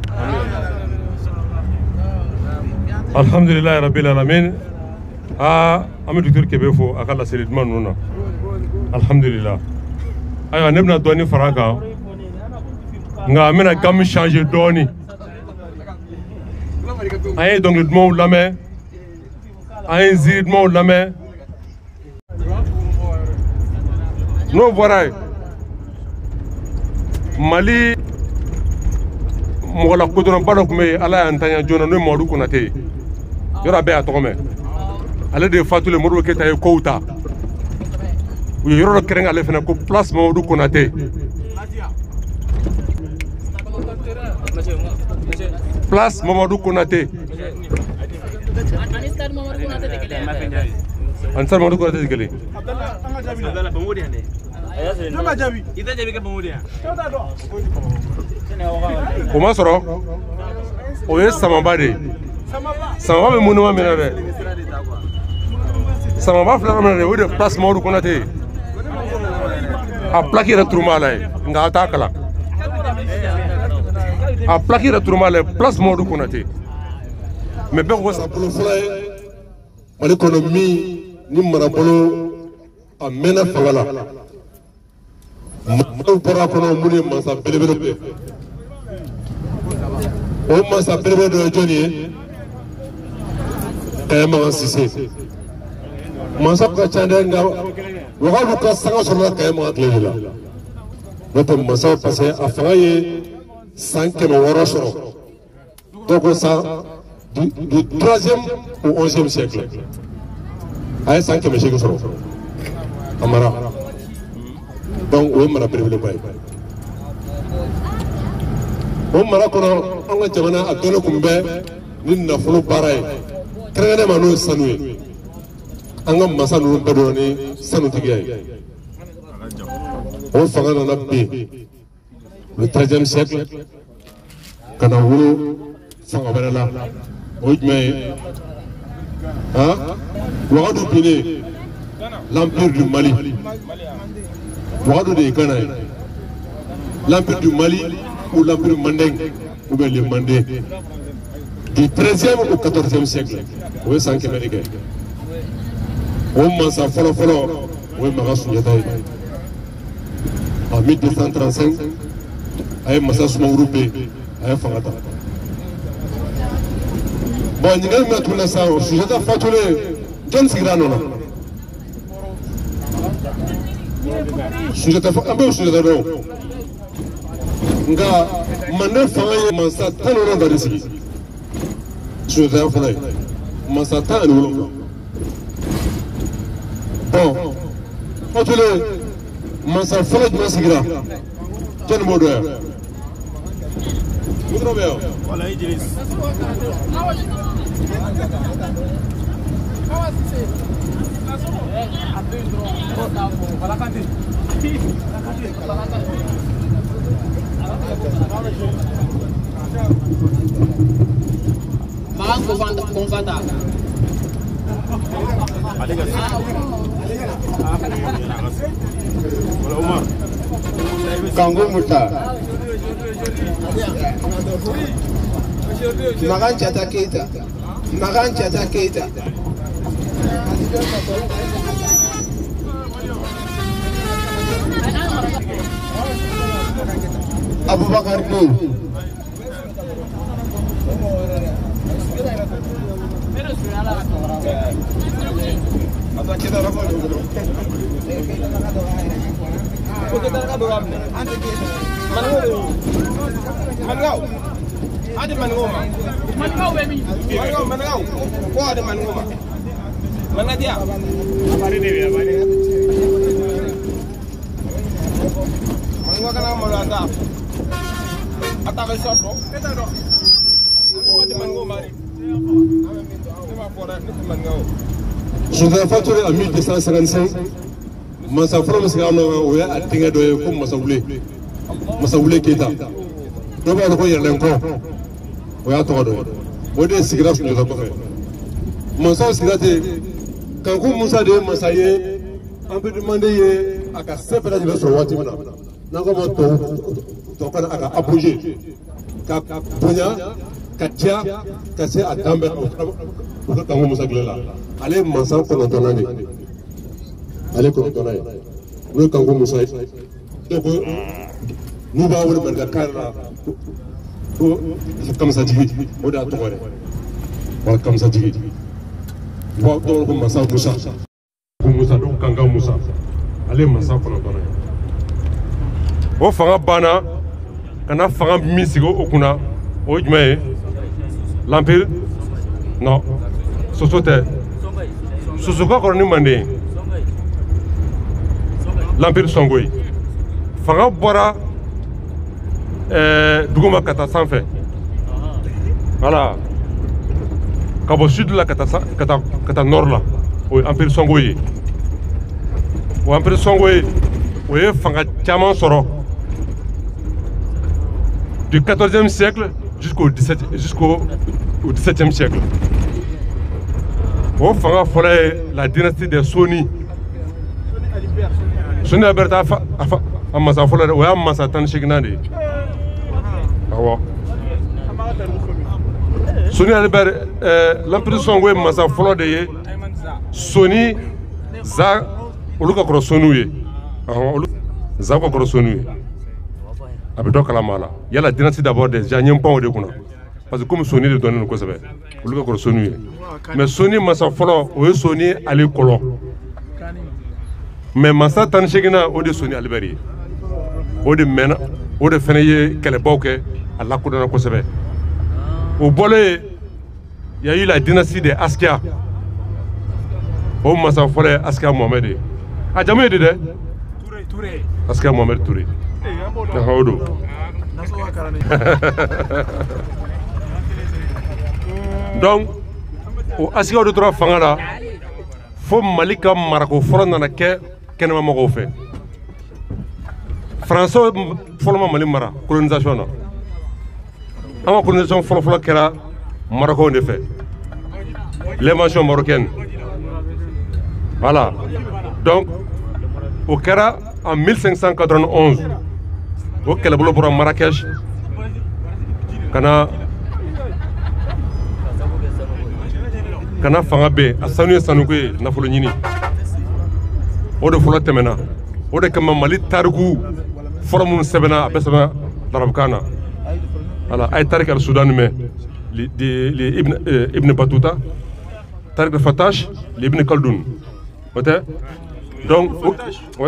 الحمد لله رب العالمين. أمي دكتور كبيفو أكلا سيد مانونا. الحمد لله. أيوة نبنا دوني فراغا. نعمنا كم شانج دوني. أيه دونك دمو لامه. أيه زيد مو لامه. No vorai Mali mola kudron balok me ala antanya jona no modu kunate yora be atome ala de fatule modu keta e kouta wi yoro krenga ale fena ko place modu kunate place modu kunate ansar modu kunate digale Comment ça va? Oui, ça m'a badé. Ça m'a mis mon ami. Ça m'a fait la oui de placement qu'on a été. À plaquer le tourmal, n'a attaque là. À plaquer le tourmal, placement qu'on a été. Mais bien, on va pour le frère. L'économie, nous m'avons à mena fagala. Mou para kono muni masa belebele o masa belebele do joni e ma sise masa ka chande nga wagalu ka sanga sorna kay ma atlela noto masa passé a fagaye 5 wara soro donc ça du 3e au 11e siècle ay 5e siècle soro amara. Donc, on m'a prévu pas. On m'a raconté, on a dit à tout le monde, nous n'avons pas pareil. Créer des manœuvres sanuées. On a massé nous pardonner sans nous tirer. On fait un an le 13e siècle. Quand on voulait faire un là, oui mais, hein, on a dû l'empire du Mali. L'empire du Mali ou l'empire manding ou bien les mandés du 13e au 14e siècle. Oui, c'est un Américain. On m'a ça follow. Oui, en 1235, à un massage groupé, à un fangata. Bon, il y a un peu de ça. Je vais faire tous les John Sigrano. Sujet à faire un peu sujet d'abord. Nga mané fanga mansa tan on va décider. Sujet à faire. Mansa tan on. Bon. Quand tu le mansa fanga de Sigra. Quel mot d'heure? Vous trouvez? Voilà, Idriss. Kango Muta Magan Chata Keita Abubakar Nour je vais facturer en 1255. Massa From Sigano, we are thinking of Massaoulé Keita. Nobody go here and go. We are told. What is Sigras in the coffee? Massa Sigate, Kanku Musa de Massaye, an bɛ demande ye a ka se bɛɛ lajɛlen sɔrɔ waati min na n'an ko ma tubabukan na a ka apogee ka bonya ka diya ka se a dan bɛɛ o ka Kanku Musa dilan la ale ye mansa 9nan de ale 9nan ye n'o ye Kanku Musa ye donc n'u b'a wele Berkane la ko Kamusajigi o de y'a tɔgɔ ye wa Kamusajigi wa dɔw ko mansa Musa Musa donc Kanku Musa ale ye mansa 9nan ye o fanga banna ka na fanga min sigi o kunna o ye jumɛn ye l'empire non soso tɛ sosoka kɔrɔ ni Manden l'empire Songoyi fanga bɔra duguma ka taa sanfɛ voilà ka bɔ sud la ka taa nord la o ye empire Songoyi ye o empire Songoyi o ye fanga caman sɔrɔ du 14e siècle jusqu'au 17e siècle. O fanga fɔlɔ ye la dynastie des Soni. Soni Albert a masa fɔlɔ de o y'a masa 18nan de ye. Awɔ. Soni Albert l'empire Songoyi masa fɔlɔ de ye Soni Za olu ka kɔrɔ Soniw ye. Olu Za ka kɔrɔ Soniw ye. A bɛ dɔ kalama la yala dynastie d'abord déjà n ye n pan o de kunna parce que comme Soni de dɔnnen don kosɛbɛ olu ka kɔrɔ Soniw ye mais Soni masa fɔlɔ o ye Soni Ali Kɔlɔ mais masa 18nan o de ye Soni Albert ye o de mɛnna o de fɛnɛ ye kɛlɛbaw kɛ a lakodɔnna kosɛbɛ o bɔlen y a eu la dynastie des Askia o masa fɔlɔ ye Askia Mohamed ye a jamu ye di dɛ Askia Mohamed Touré o don donc o Askia de tora fanga la fo Mali ka marako fɔlɔ nana kɛ kɛnɛma mɔgɔw fɛ Français fɔlɔ ma Mali mara colonisation na an ka colonisation fɔlɔ kɛra Marocains de fɛ l'invention marocaine voilà donc o kɛra en 1591 o kɛlɛbolo bɔra Marrakech kana fanga bɛn a sanu ye sanuko ye nafolo ɲini o de fɔlɔ tɛmɛna o de kama Mali tariku fɔlɔ minnu sɛbɛnna a bɛɛ sɛbɛnna arabukan na voilà a ye Tarik al-Soudan mɛn Ibn Battuta Tarik al-Fatash Ibn Khaldun o tɛ donc oui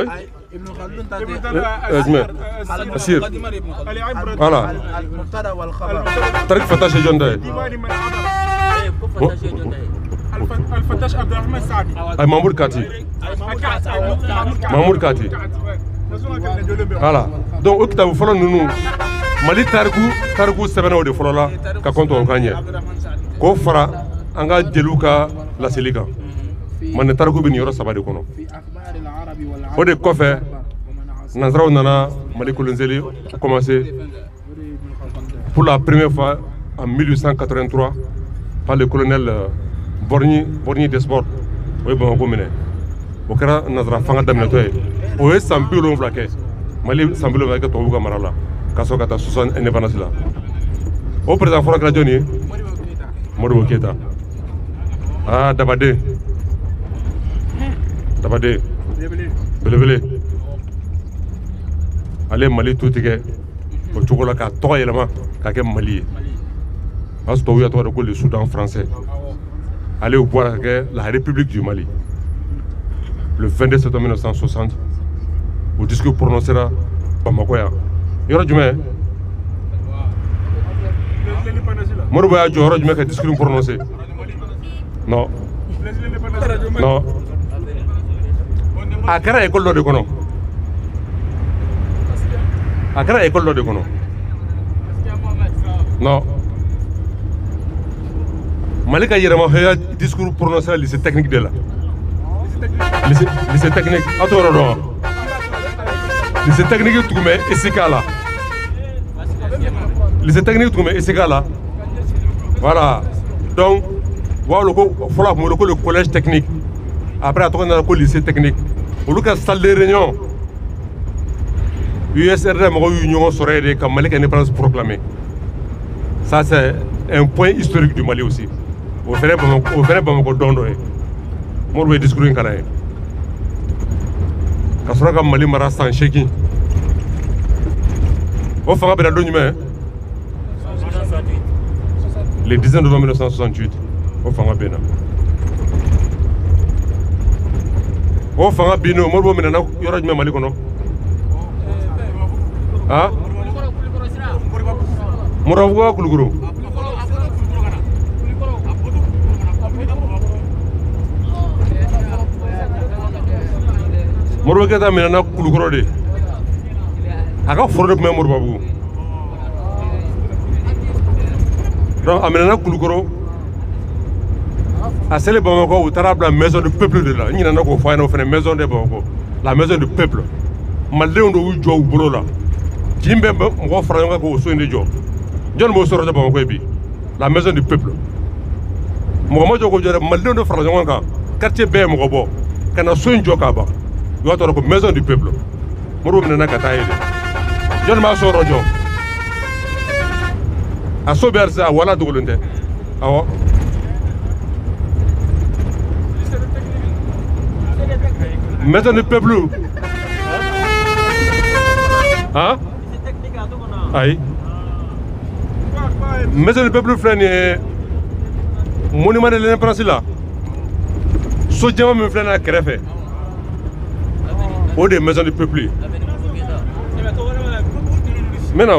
Assir voilà Tarik Fatash jɔn ta ye Al-Fatash Abdurrahman Saadi ay Mahmoud Kati voilà donc o kitabu fɔlɔ ninnu Mali tariku sɛbɛnna o de fɔlɔ la ka kɔn tubabukan ɲɛ k'o fara an ka jeliw ka laseli kan Manden tariku bɛ nin yɔrɔ 3 de kɔnɔ o de kɔfɛ nanzaraw nana Mali coloniseli commencé pour la première fois en 1883 par le colonel Borgny Desport o ye Bamako minɛ o kɛra nanzara fanga daminɛtɔ ye o ye san 70 kɛ Mali san 70 kɛ tubabuw ka mara la ka sɔrɔ ka taa 60 indépendance la o président fɔlɔ kɛra jɔn ye Modibo Keita Dabaden belebele ale Mali tu tigɛ o cogo la k'a tɔgɔ yɛlɛma k'a kɛ Mali ye o y'a sɔrɔ tubabuw y'a tɔgɔ da ko le Soudan français ale bɔra ka kɛ la République du Mali le 22 septembre 1960 o discours prononcera Bamako yan yɔrɔ jumɛn Modibo y'a jɔ yɔrɔ jumɛn ka discours prononcer non a kɛra école dɔ de kɔnɔ non Mali ka yɛrɛma hɔya discours prononcé lycée technique de la lycée technique a t'o yɔrɔ dɔn wa lycée technique tun bɛ ESIK la voilà donc fɔlɔ a tun bɛ wele ko le collège technique après a tɔgɔ nana ko lycée technique olu ka salle de réunion USRD mɔgɔw y'u ɲɔgɔn sɔrɔ yen de ka Mali ka indépendance proclamer. Ça c'est un point historique du Mali aussi. Au fɛnɛ Bamako don dɔ ye Modibo ye discours in kalan ye ka sɔrɔ ka Mali mara san 8 o fanga bɛna don jumɛn le 19 novembre 1968 o fanga bɛna o fanga binno Modibo minɛna yɔrɔ jumɛn Mali kɔnɔ ah Moribabugu Kulukoro Modibo Keita minɛna Kulukoro de a ka foro de tun bɛ Moribabugu donc a minɛna Kulukoro a selen Bamako u taara bila maison du peuple de la n ɲinɛna k'o fɔ a ɲɛna o fɛnɛ maison de Bamako la maison du peuple malidenw de y'u jɔ u bolo la kin bɛ mɔgɔ fara ɲɔgɔn kan k'o so in de jɔ jɔnni b'o sɔrɔ Bamako ye bi la maison du peuple mɔgɔ ma jɔ k'o jɔ dɛ malidenw de fara ɲɔgɔn kan quartier bɛɛ ye mɔgɔ bɔ ka na so in jɔ k'a ban u y'a tɔgɔ ko maison du peuple Modibo minɛna ka taa yen de jɔnni b'a so yɔrɔ jɔ a so bɛ hali sisan a wala dogolen tɛ awɔ maison du peuple hein ayi maison du peuple filɛ nin ye monument de l'indépendance la so jɛman min filɛ nin ye a kɛrɛfɛ o de ye maison du peuple ye maintenant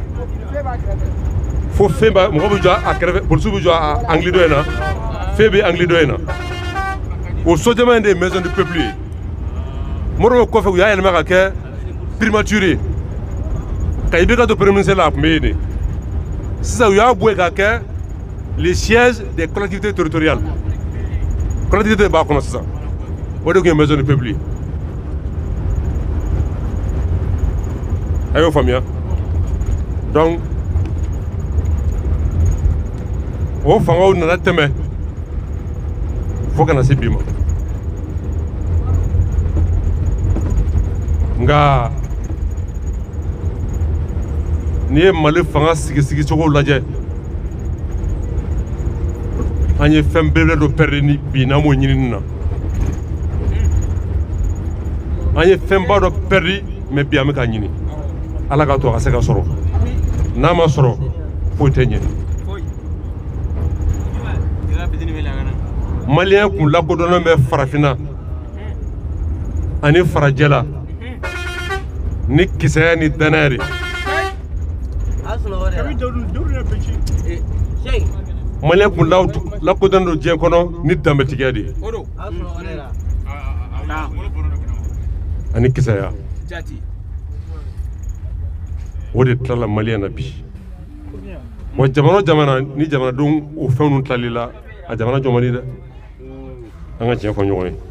fo fɛn ba mɔgɔ bɛ jɔ a kɛrɛfɛ polisiw bɛ jɔ a angili dɔ in na fɛn bɛ angili dɔ in na o so jɛman in de ye maison du peuple ye Modibo kɔfɛ u y'a yɛlɛma ka kɛ primature ye ka IBK to premier ministre la a tun bɛ yen de sisan u y'a bɔ yen ka kɛ les sièges des collectivités territoriales collectivité de b'a kɔnɔ sisan o de tun ye maison du peuple ye a y'o faamuya donc o fangaw nana tɛmɛ fo kana se bi ma nka n'i ye Mali fanga sigi cogo lajɛ an ye fɛn belebele dɔ perdre ni bi n'an b'o ɲinini na an ye fɛnba dɔ perdre mais bi an bɛ k'a ɲini Ala k'a to a ka se ka sɔrɔ n'a ma sɔrɔ foyi tɛ ɲɛ Maliyɛn kun lakodɔnnen bɛ farafinna ani farajɛ la ni kisɛya ni danaya de Maliyɛn kun lakodɔnnen don diɲɛ kɔnɔ ni danbɛtigiya de ye ani kisɛya o de tilala Maliyɛn na bi wa jamana o jamana ni jamanadenw o fɛn ninnu tilali la a jamana jɔ man di dɛ an ka tiɲɛ fɔ ɲɔgɔn ye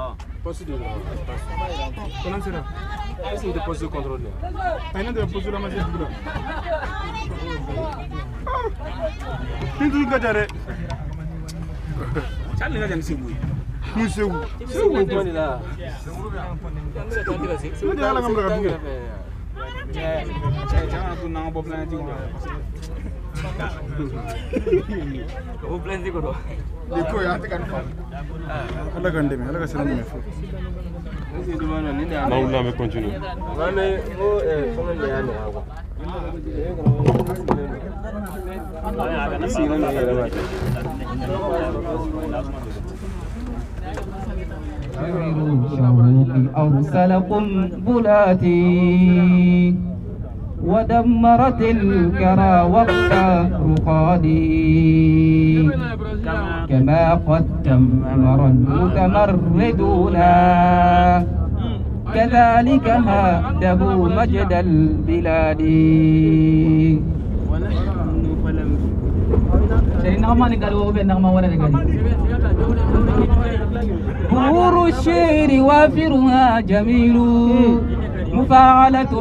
on va continuer. أرسل قنبلاتي ودمرت الكرى وقت رقادي كما قد دمر المتمردون كذلك هدموا مجد البلاد بور الشعر وافرها جميل مفاعلة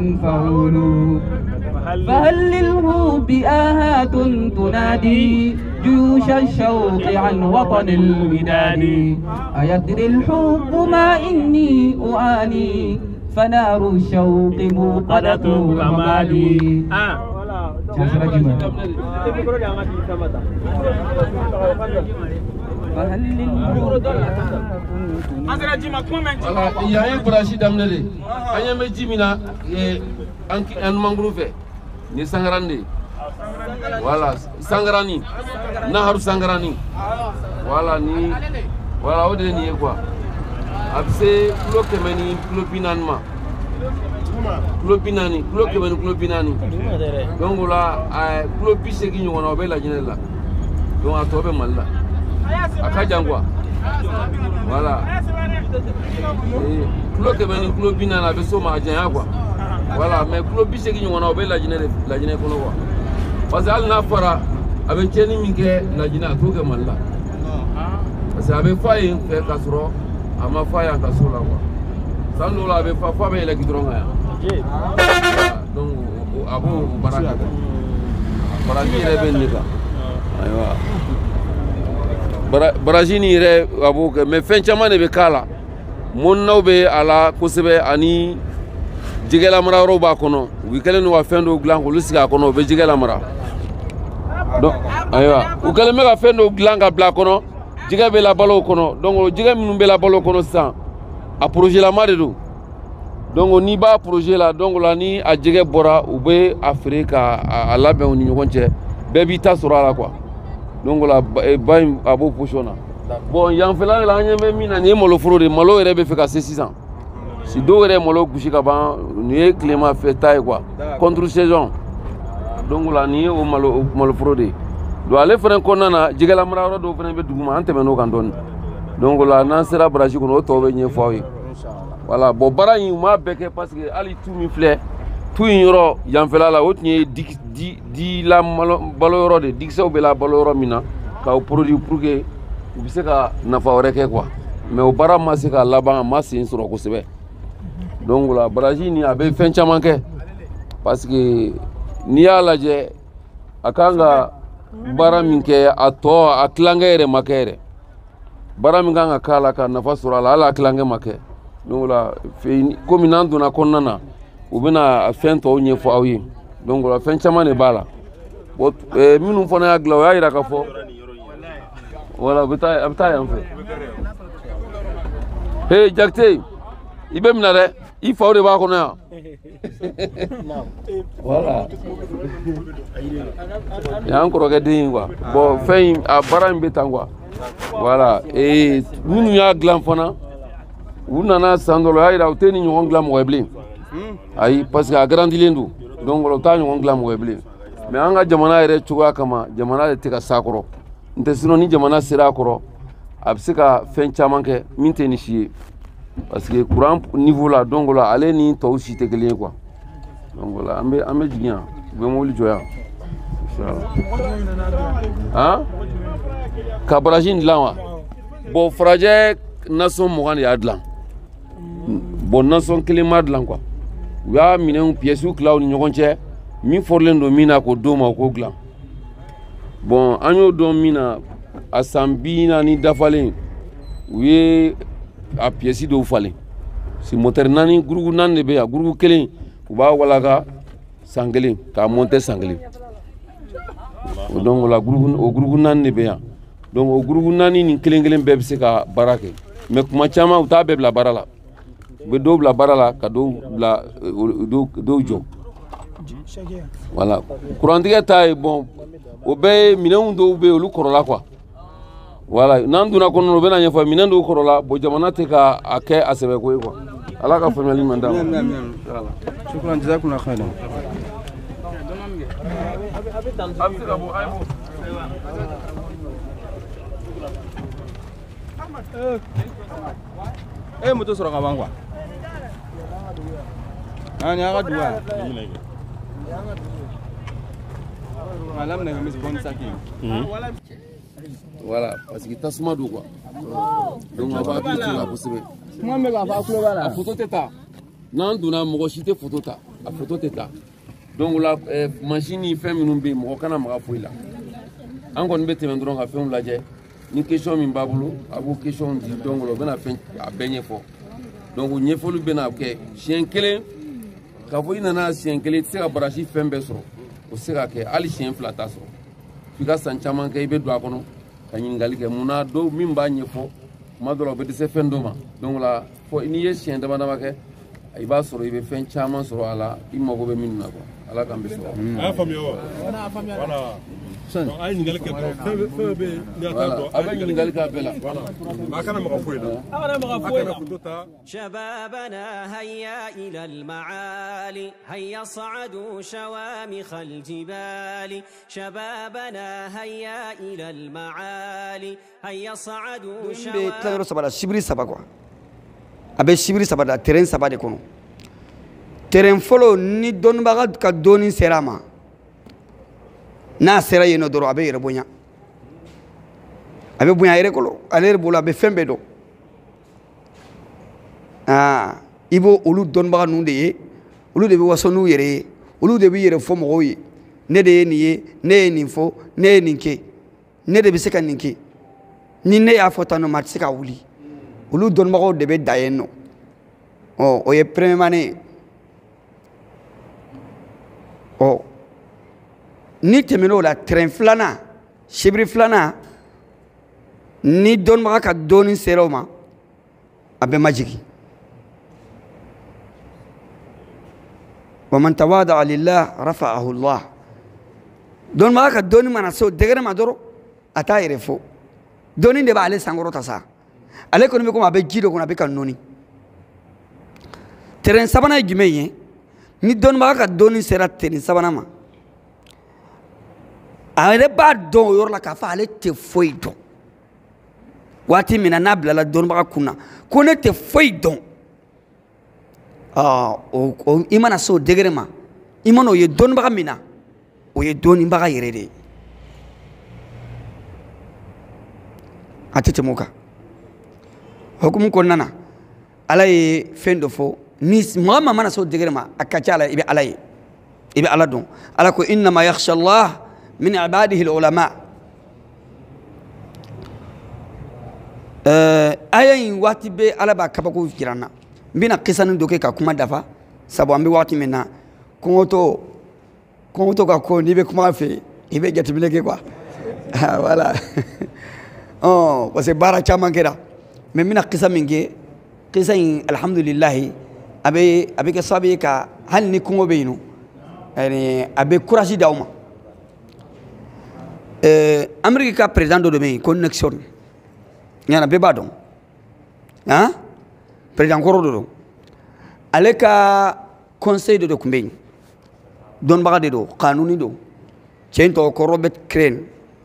فعول فهلله بآهات تنادي جيوش الشوق عن وطن الوداد أيدري الحب ما إني أعاني فنار الشوق موقدة أمالي il y a un brachi d'amener. Anya me jimina un mangrove ni sangrandi. Voilà, sangrani. Nahar sangrani. Voilà ni voilà ode ni quoi. Abse klo kemeni klo binanma. Klo binani, klo kemeni klo binani. Donc là klo pisse ki nyona obela jinela. Donc atobe malla. Akajangwa. Voilà. Klo kemeni klo binana be so ma janya quoi. Voilà, mais klo pisse ki nyona obela jinela kono quoi. Parce que al na fara avec teni minke la jina to ke malla. Parce que avec faye fait kasro ama faye kasula quoi. Sando la avec fa be la kidronga ya. Donc abu baraka. Baraki rebe nika. Aywa. Barajini re abu ke me fen chama ne be kala. Mon nawbe ala kosebe ani jigela mara roba kono. Wi kelen wa fendo glan ko lusiga kono be jigela mara. Donc aywa u kelen me ka fendo glan ka bla kono. Jiga be la balo kono. Donc jiga minnu be la balo kono san. A projet la mare do. Donc ni ba projet la donc la ni a jige bora u be Afrika a labɛn u ni ɲɔgɔn cɛ bɛɛ b'i ta sɔrɔ a la quoi. Donc la ba a b'o position na. Bon yanfɛla la an ɲɛ bɛ min na nin ye maloforo de malo yɛrɛ bɛ fɛ ka se sisan. Si dɔw yɛrɛ malo gosi ka ban nin ye tilema fɛta ye quoi. Contre saison. Donc la nin ye o maloforo de ye. Donc ale fɛnɛ kɔnɔna na jigɛla mara yɔrɔ dɔw fɛnɛ bɛ duguma an tɛmɛn'o kan dɔɔni. Donc la n'an sera baraji kɔnɔ o tɔw bɛ ɲɛfɔ aw ye. Voilà, bon bara in m'a bɛɛ parce que ali tout min filɛ tout in yɔrɔ yanfɛla la o tun ye di la balo yɔrɔ de dikisɛw bɛ la balo yɔrɔ min na k'aw produit pour que u bɛ se ka nafa wɛrɛ kɛ quoi mais o baara ma se ka laban a ma sen sɔrɔ kosɛbɛ donc la baraji ni a bɛ fɛn caman kɛ parce que n'i y'a lajɛ a kan ka baara min kɛ a tɔ a tilankɛ yɛrɛ ma kɛ yɛrɛ baara min kan ka k'a la ka nafa sɔrɔ a la hali a tilankɛ ma kɛ. Donc la comme n'an donna kɔnɔna na u bɛna fɛn tɔw ɲɛfɔ aw ye donc la fɛn caman de b'a la bon minnu fana y'a dilan o y'a yira k'a fɔ voilà a bɛ taa yan fɛ hey Jakite i bɛ minɛ dɛ i faw de b'a kɔnɔ yan voilà y'an kɔrɔkɛ den ye quoi bon fɛn in a baara in bɛ tan quoi voilà minnu y'a dilan fana. U nana san dɔ la o y'a yira u tɛ ni ɲɔgɔn dilan mɔgɔ ye bilen ayi parce que a garantilen don donc u t'a ɲɔgɔn dilan mɔgɔ ye bilen mais an ka jamana yɛrɛ cogoya kama jamana de tɛ ka s'a kɔrɔ n tɛ sinon ni jamana sera a kɔrɔ a bɛ se ka fɛn caman kɛ min tɛ ni si ye parce que courant niveau la donc la ale ni tɔw si tɛ kelen ye quoi donc la an bɛ jigin yan u bɛ mobili jɔ yan han ka baraji in dilan wa bon farajɛ nation 20 de y'a dilan. Bon nation kelen ma dilan quoi u y'a minɛnw pièces tilaw ni ɲɔgɔn cɛ min fɔrɔlen don min na k'o d'o ma o k'o dilan bon an y'o dɔn min na a san 40 dafalen u ye a pièces dɔw falen si moteur 4 gurugu 4 de bɛ yan gurugu kelen u b'a walaka san kelen k'a monter san kelen donc la gurugu 4 de bɛ yan donc o gurugu 4 ni kelen kelen bɛɛ bɛ se ka baara kɛ mais kuma caman u t'a bɛɛ bila baara la u bɛ dɔw bila baara la ka dɔw jɔ voilà kurantigɛ ta ye bon o bɛɛ ye minɛnw dɔw bɛ yen olu kɔrɔla quoi voilà n'an donna kɔnɔ u bɛna ɲɛfɔ minɛn dɔw kɔrɔla bon jamana tɛ ka a kɛ a sɛbɛko ye quoi ala ka faamuyali man d'a ma. Shukran jazakumullahu khairan. Moto sɔrɔ ka ban quoi ni a ka dugu yan laminɛ ka misi bɔnni saki voilà parce que tasuma don quoi donc a b'a hakili to la kosɛbɛ kuma bɛ k'a fɔ a tulo b'a la a photo tɛ ta n'an donna mɔgɔ si tɛ photo ta a photo tɛ ta donc la machine ni fɛn minnu bɛ yen mɔgɔ kana maga foyi la an kɔni bɛ tɛmɛ dɔrɔn ka fɛnw lajɛ ni question min b'a bolo a b'o question di donc o bɛna fɛn a bɛɛ ɲɛfɔ donc ɲɛfɔli bɛna kɛ siɲɛ kelen k'a fɔ i nana siɲɛ kelen i tɛ se ka barasi fɛn bɛɛ sɔrɔ o tɛ se ka kɛ hali siɲɛ fila t'a sɔrɔ f'i ka san caman kɛ i bɛ don a kɔnɔ ka ɲininkali kɛ munna dɔw min b'a ɲɛfɔ tuma dɔ la o bɛ dɛsɛ fɛn dɔ ma donc o la fɔ n'i ye siɲɛ dama dama kɛ i b'a sɔrɔ i bɛ fɛn caman sɔrɔ a la i mago bɛ min na quoi ala k'an bɛ sɔrɔ. a y'a faamuya wa. voilà. a ye ɲininkali kɛ dɔrɔn fɛn bɛ yen a bɛ ɲininkali k'a bɛɛ la. a kana maga foyi la. a kana maga foyi la. شبابنا هيا إلى المعالي هيا صعدوا شوامخ الجبال شبابنا هيا إلى المعالي هيا صعدوا شوامخ شبري سبا quoi abe shibiri saba da terrain saba de kono terrain folo ni donbaga ka doni serama na sera yeno doro abe yere bonya yere kolo ale bolo abe fembe do ibo olu donbaga nu de ye olu de be waso nu yere olu de be yere fo mo ye ne de ni ye ne ni fo ne ni ke ne de be se ka ni ke ni ne ya fota no mat se ka wuli olu donbaga de be dayen no o ye premier année ni temeno la train flana shibri flana ni donbaga ka doni seroma abe majigi ومن تواضع لله رفعه الله دون ما ka doni mana so degere ma doro ata yere fo doni de ba ale sangoro tasa ale ko mi ko abe jido ko abe kan noni terrain sabana jumeye ni don ma ka doni sera terrain sabana ma ale ba don yor la ka fa ale te foi don wati mina na bla la don ba kuna ko ne te foi don o imana so degere ma imano ye don ba mina o ye doni ba yere de atete moka hukumu ko nana ala ye fendo fo ni mama mana so degere ma akacha ala ibe ala don ala ko inna ma yakhsha Allah min ibadihi ulama ayin wati be ala ba kabako kirana bina kisanu doke ka kuma dafa sabo ambi wati mena kongoto ka ko ni be kuma fe ibe gatibile ke quoi voilà parce que bara chama kera mais mina kisa minge kisa alhamdulillah abe ke sabe ka hal ni kongo be no yani abe courage dawma America président do me connexion nyana be badon président korodo ale ka conseil de kumbe don baga de do kanuni do cento ko Robert Crane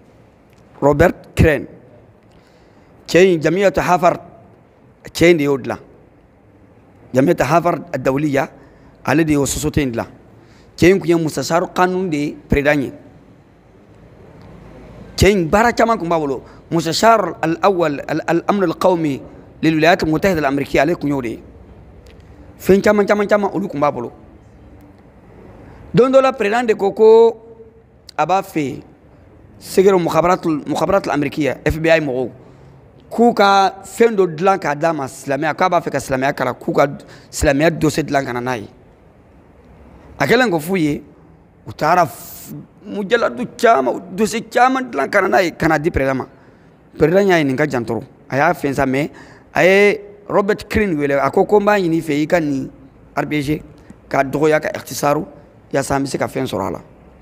cey jamiyatu Harvard cey ndi yodla jamiyatu Harvard الدولية على دي وسوسوتين لا cey ku mustasharu kanun de président cey bara chama ko mbawlo mustashar الأول الأمن القومي للولايات المتحدة الأمريكية عليكم يودي فين chama ulukum babolo don dola président de Coco aba fait سجل المخابرات الأمريكية FBI مغو كوكا فندو دلان كاداما سلامية كابا فيك سلامية كلا كوكا سلامية دوسي دلان كنا ناي أكلن كفوي وتعرف مجلد كاما دوسي كاما دلان كنا ناي كنا دي بريدما يا نينكا جانترو أيا فين سامي أي روبرت كرين ويلا أكو كومبا يني في كاني RBG كدغويا كاختصارو يا سامي سكا فين سورالا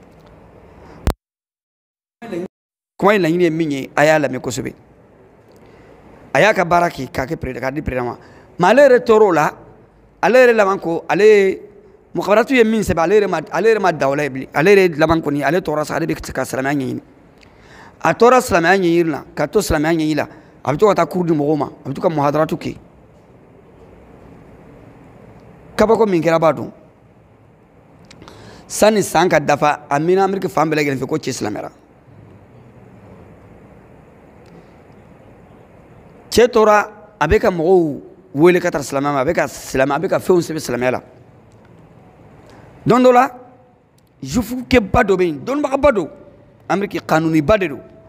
kuma ila yini minye ayala me kosobe ayaka baraki kake kadi predama malere torola alere lamanko ale mukhabaratu ye min sebe alere ma dawla ibli alere lamanko ni ale tora sa be ka salamanya yini a tora salamanya yirna ka to salamanya yila abito ta kurdi mogoma abito ka muhadaratu ki kabako min kera badu sani sanka dafa amina amerika fambele gelen fe ko ci islamera cetora abeka mo wele katar salama abeka salama abeka feun sebe salamela don dola jufu ke bado be don ba bado amriki kanuni badero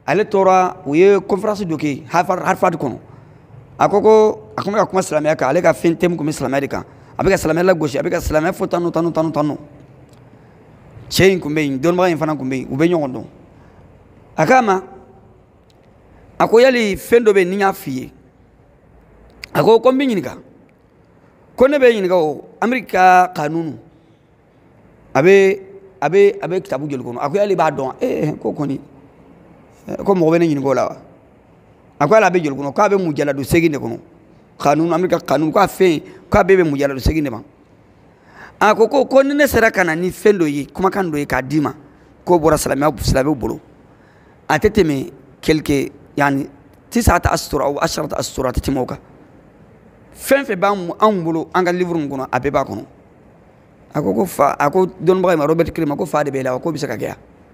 ale tora u ye conférence dɔ kɛ Harvard kɔnɔ a ko a kun bɛ ka kuma silamɛya kan ale ka fɛn thème kun bɛ silamɛya de kan a bɛ ka silamɛya lagosi a bɛ ka silamɛya fɔ tanu cɛ in kun bɛ yen dɔnnibaga in fana kun bɛ yen u bɛ ɲɔgɔn dɔn a k'a ma a ko yali fɛn dɔ bɛ yen ni n y'a f'i ye a ko n bɛ ɲininka ko ne bɛ ɲininka o Ameriki ka kanunu a bɛ kitabu joli kɔnɔ a ko yali b'a dɔn ko kɔni ko mɔgɔ bɛ ne ɲininka o la wa a ko yali a bɛ joli kɔnɔ k'a bɛ mujaladu 8 de kɔnɔ kanunu Ameriki ka kanunu k'a fɛn k'a bɛɛ bɛ mujaladu 8 de ma a ko ni ne sera ka na ni fɛn dɔ ye kumakan dɔ ye k'a d'i ma k'o bɔra silamɛw bolo a tɛ tɛmɛ quelque yani 9 ashhur aw 10 ashhur a tɛ tɛmɛ o kan fɛn fɛn b'anw bolo an ka livre min kɔnɔ a bɛɛ b'a kɔnɔ a ko fa a ko dɔnnibaga in ma Robert Kiri ma ko fa de b'e la wa ko bɛ se ka kɛ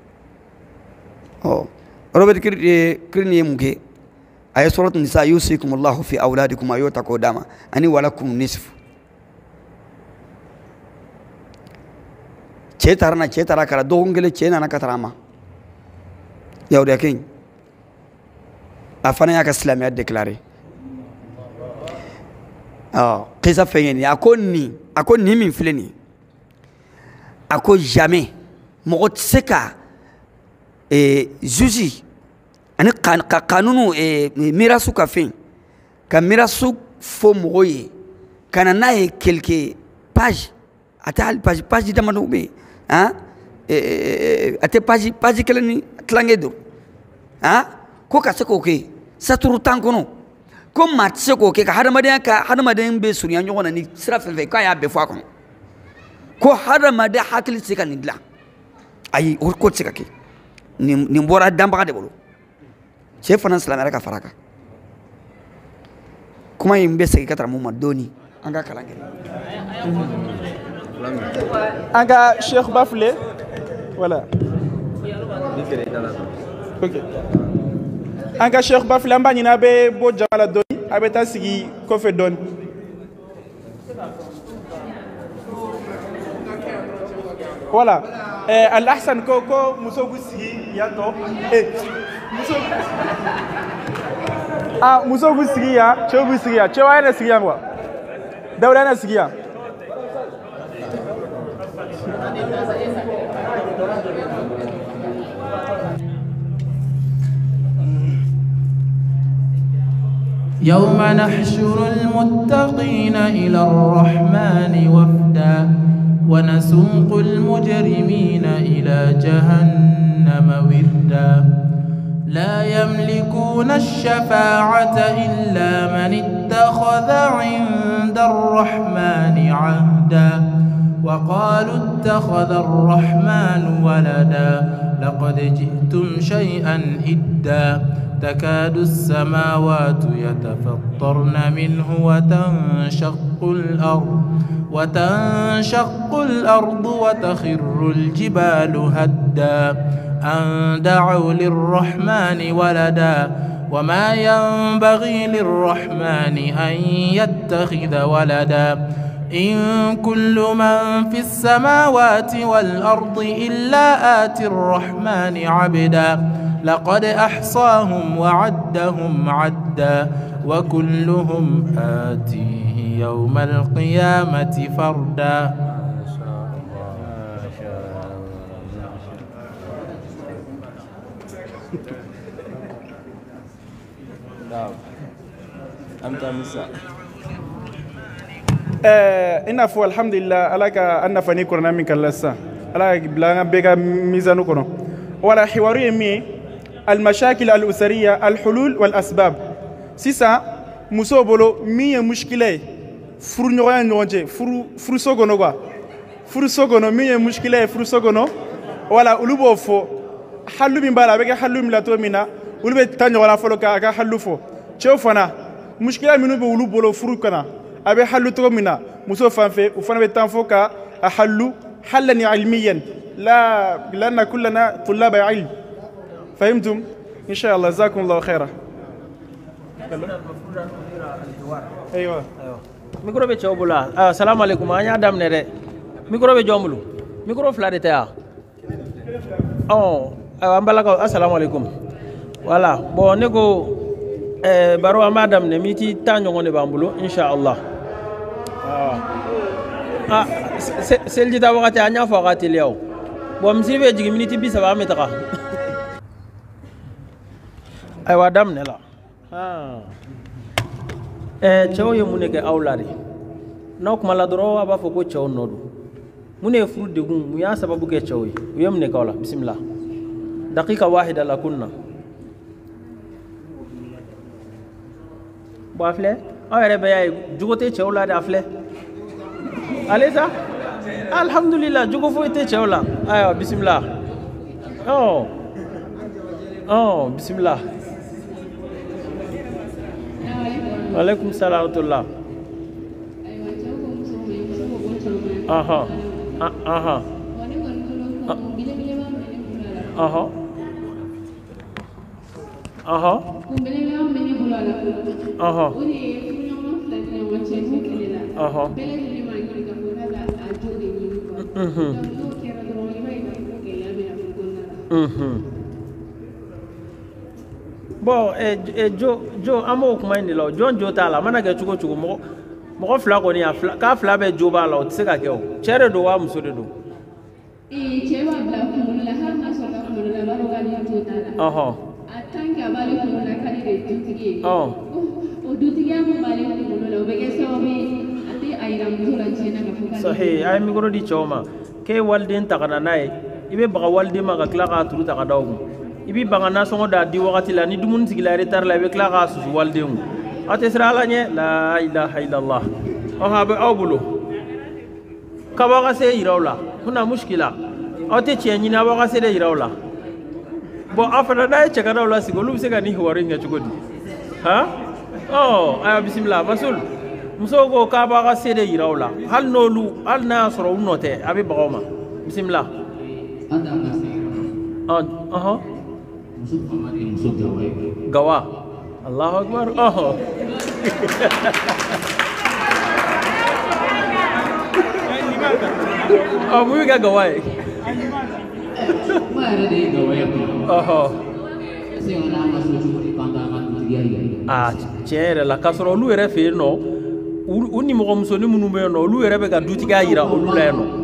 yan Robert Kiri ye mun kɛ a ye surat nisa yusikumullahu fi awladikum a y'o ta k'o d'a ma ani walakum nisf cɛ taara kɛra dɔgɔkun kelen cɛ nana ka taara a ma yahudiya kɛ in a fana y'a ka silamɛya déclaré kisa fɛn ye nin a ko nin min filɛ nin a ko jamais mɔgɔ tɛ se ka juge ani ka kanunu mirasu ka fɛn ka mirasu fɔ mɔgɔw ye ka na n'a ye quelque page a tɛ hali page damadɔ bɛ yen a tɛ page kelen ni tilankɛ don ko ka se k'o kɛ saturu tan kɔnɔ ko maa tɛ se k'o kɛ ka hadamaden bɛ surunya ɲɔgɔn na ni sira fɛn fɛn k'a y'a bɛɛ fɔ a kɔnɔ ko hadamaden hakili tɛ se ka nin dilan ayi o ko tɛ se ka kɛ nin bɔra danbaga de bolo cɛ fana silamɛyara ka fara a kan kuma in bɛ segin ka taa mun ma dɔɔni an ka kalan kɛ an ka Sheikh Bafile voilà ok an ka Sheikh Bafile an b'a ɲini a bɛ bɔ jama la dɔɔni a bɛ taa sigi kɔfɛ dɔɔni voilà Al-Ahsan ko muso bɛ sigi yan tɔ muso bɛ sigi yan cɛw bɛ sigi yan cɛw a yɛrɛ sigi yan quoi Dawuda a yɛrɛ sigi yan يوم نحشر المتقين إلى الرحمن وفدا ونسوق المجرمين إلى جهنم وردا لا يملكون الشفاعة إلا من اتخذ عند الرحمن عهدا وقالوا اتخذ الرحمن ولدا لقد جئتم شيئا إدا تكاد السماوات يتفطرن منه وتنشق الأرض وتخر الجبال هدا أن دعوا للرحمن ولدا وما ينبغي للرحمن أن يتخذ ولدا إن كل من في السماوات والأرض إلا آتي الرحمن عبدا لقد أحصاهم وعدهم عدا وكلهم آتيه يوم القيامة فردا ina fo alhamdulillah ala ka an nafani kɔnɔna min kala sisan ala ka bila an ka bɛɛ ka mizanu kɔnɔ wala hiwaru ye min ye almashakil al-usariya al-hulul wal-asbab sisan musow bolo min ye muskila ye furuɲɔgɔnya ni ɲɔgɔn cɛ furuso kɔnɔ quoi furuso kɔnɔ min ye muskila ye furuso kɔnɔ wala olu b'o fɔ halu min b'a la a bɛ kɛ halu min la cogo min na olu bɛ taa ɲɔgɔnna fɔlɔ k'a ka halu fɔ cɛw fana muskila minnu bɛ olu bolo furu kana a bɛ halu cogo min na muso fan fɛ u fana bɛ taa fɔ ka a halu halan ilmiyan لأن كلنا طلاب علم فهمتم إن شاء الله جزاكم الله خيرا أيوة micro be cɛw bolo assalamu alaikum an y'a daminɛ dɛ micro be jɔn bolo micro fila de tɛ yan ayiwa an balakaw assalamu alaikum voilà bon ne ko baro madame ne miti tanyo ne bambulo inshallah selji da wakati anya fa wakati leo bo msibe jigi miniti bisa ba metaka ay wa dam ne la cew ye muneke awlari nok mala doro aba fo ko cew nodu mune furu de gum mu ya sababu ke cew ye yem ne kawla bismillah daqiqa wahida la kunna bo afle awere be ay jugote cew la da afle aleza alhamdulillah jugo fo te cew la ayo bismillah oh bismillah Waalaikum salam warahmatullah. Aha. Aha. Aha. Aha. Aha. Aha. Bon jo amo kuma ni lo jo ta la mana ke chugo mo fla ko ni afla ka fla be jo ba la o tse ka ke o chere do wa muso de do cheba bla ko la har na so ka ko la baro ga ni jo ta la atanka bale ko la ka ni de tutigi o dutigi am bale ko la o be ke so be ati ayra mu la jena ka fuka sahih ay mi goro di choma ke waldin ta kana nay ibe baga waldi ma ka kla ka turu ta ka daw ibi bangana songo da di wakati la ni dumun sigila retar la be kla ga su waldemu ate sra la nye la ilaha illallah o ha be awbulo ka ba ga se irawla kuna mushkila ate chenyi na ba ga se de irawla bo afana da che ka dawla sigolu se ga ni hwari nga chugodi ha ayo bismillah masul musogo ka ba ga se de irawla hal nolu al na soro unote abi bagoma bismillah gawa Allahu akbar mu ga gawa chere la kasoro lu ere fe no uni mo muso ni munu me no lu ere be ga duti ga yira o lu le no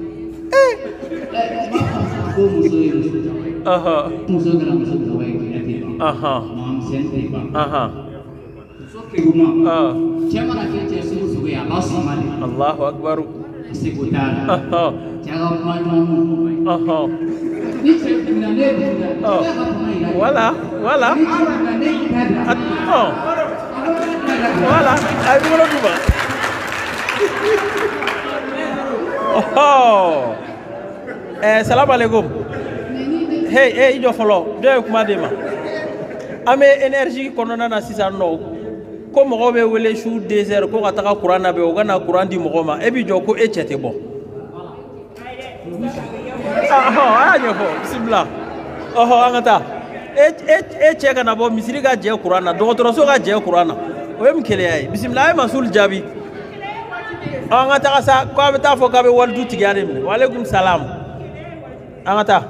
Allahu akbar wala ay mo lo duba salam alaikum hey ijo folo do kuma de ma ame énergie kono na sisa no ko mo be wele shu désert ko ka Quran be o gana Quran di mo ma e bi jo ko e chete bo ayo ho bismillah angata e cheka na bo misiri ga je Quran na do so ga je Quran o em kele ay bismillah masul jabi angata ka sa ko be ta fo ka be waldu tigare mi wa alaikum salam angata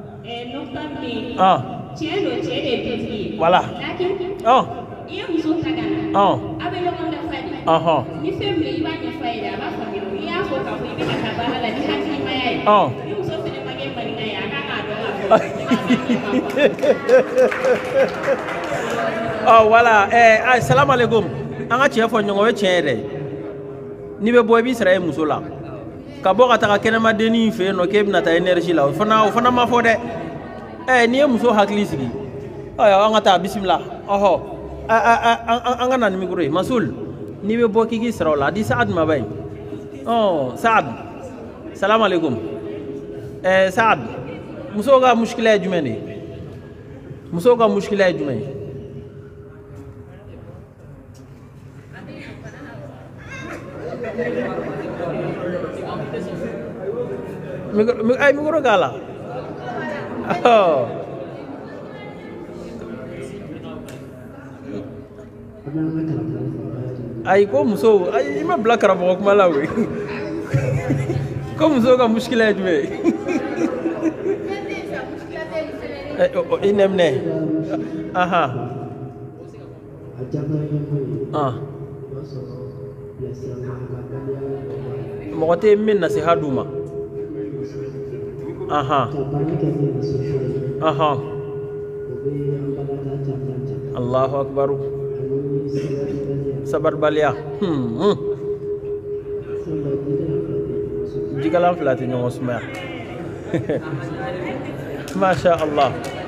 voilà iyo muso tagana abe logon da fadi ni femle iba ni faida ba fami ya fo ka fo ibe ka ba ala ni hakki mayai ni muso fene mage mari na ya ka do voilà assalamu alaikum anga che fo nyongo we chere ni be boy bi sra muso la ka bo ka ta kene ma deni fe no ke na ta energy la fana ma fo de ni muso hakli sigi anga ta bismillah anga nan mi gure masul ni be boki gi srawla di saad ma bay saad salam alaikum saad musoga mushkila jumene mi guro gala ay ko muso ay ima blakara bo kuma lawe ko muso ga mushkila jume inemne aha mɔgɔ tɛ min nasiha d'u ma Allahu akbar sabarbaliya jikalan fila tɛ ɲɔgɔn sumaya masha Allah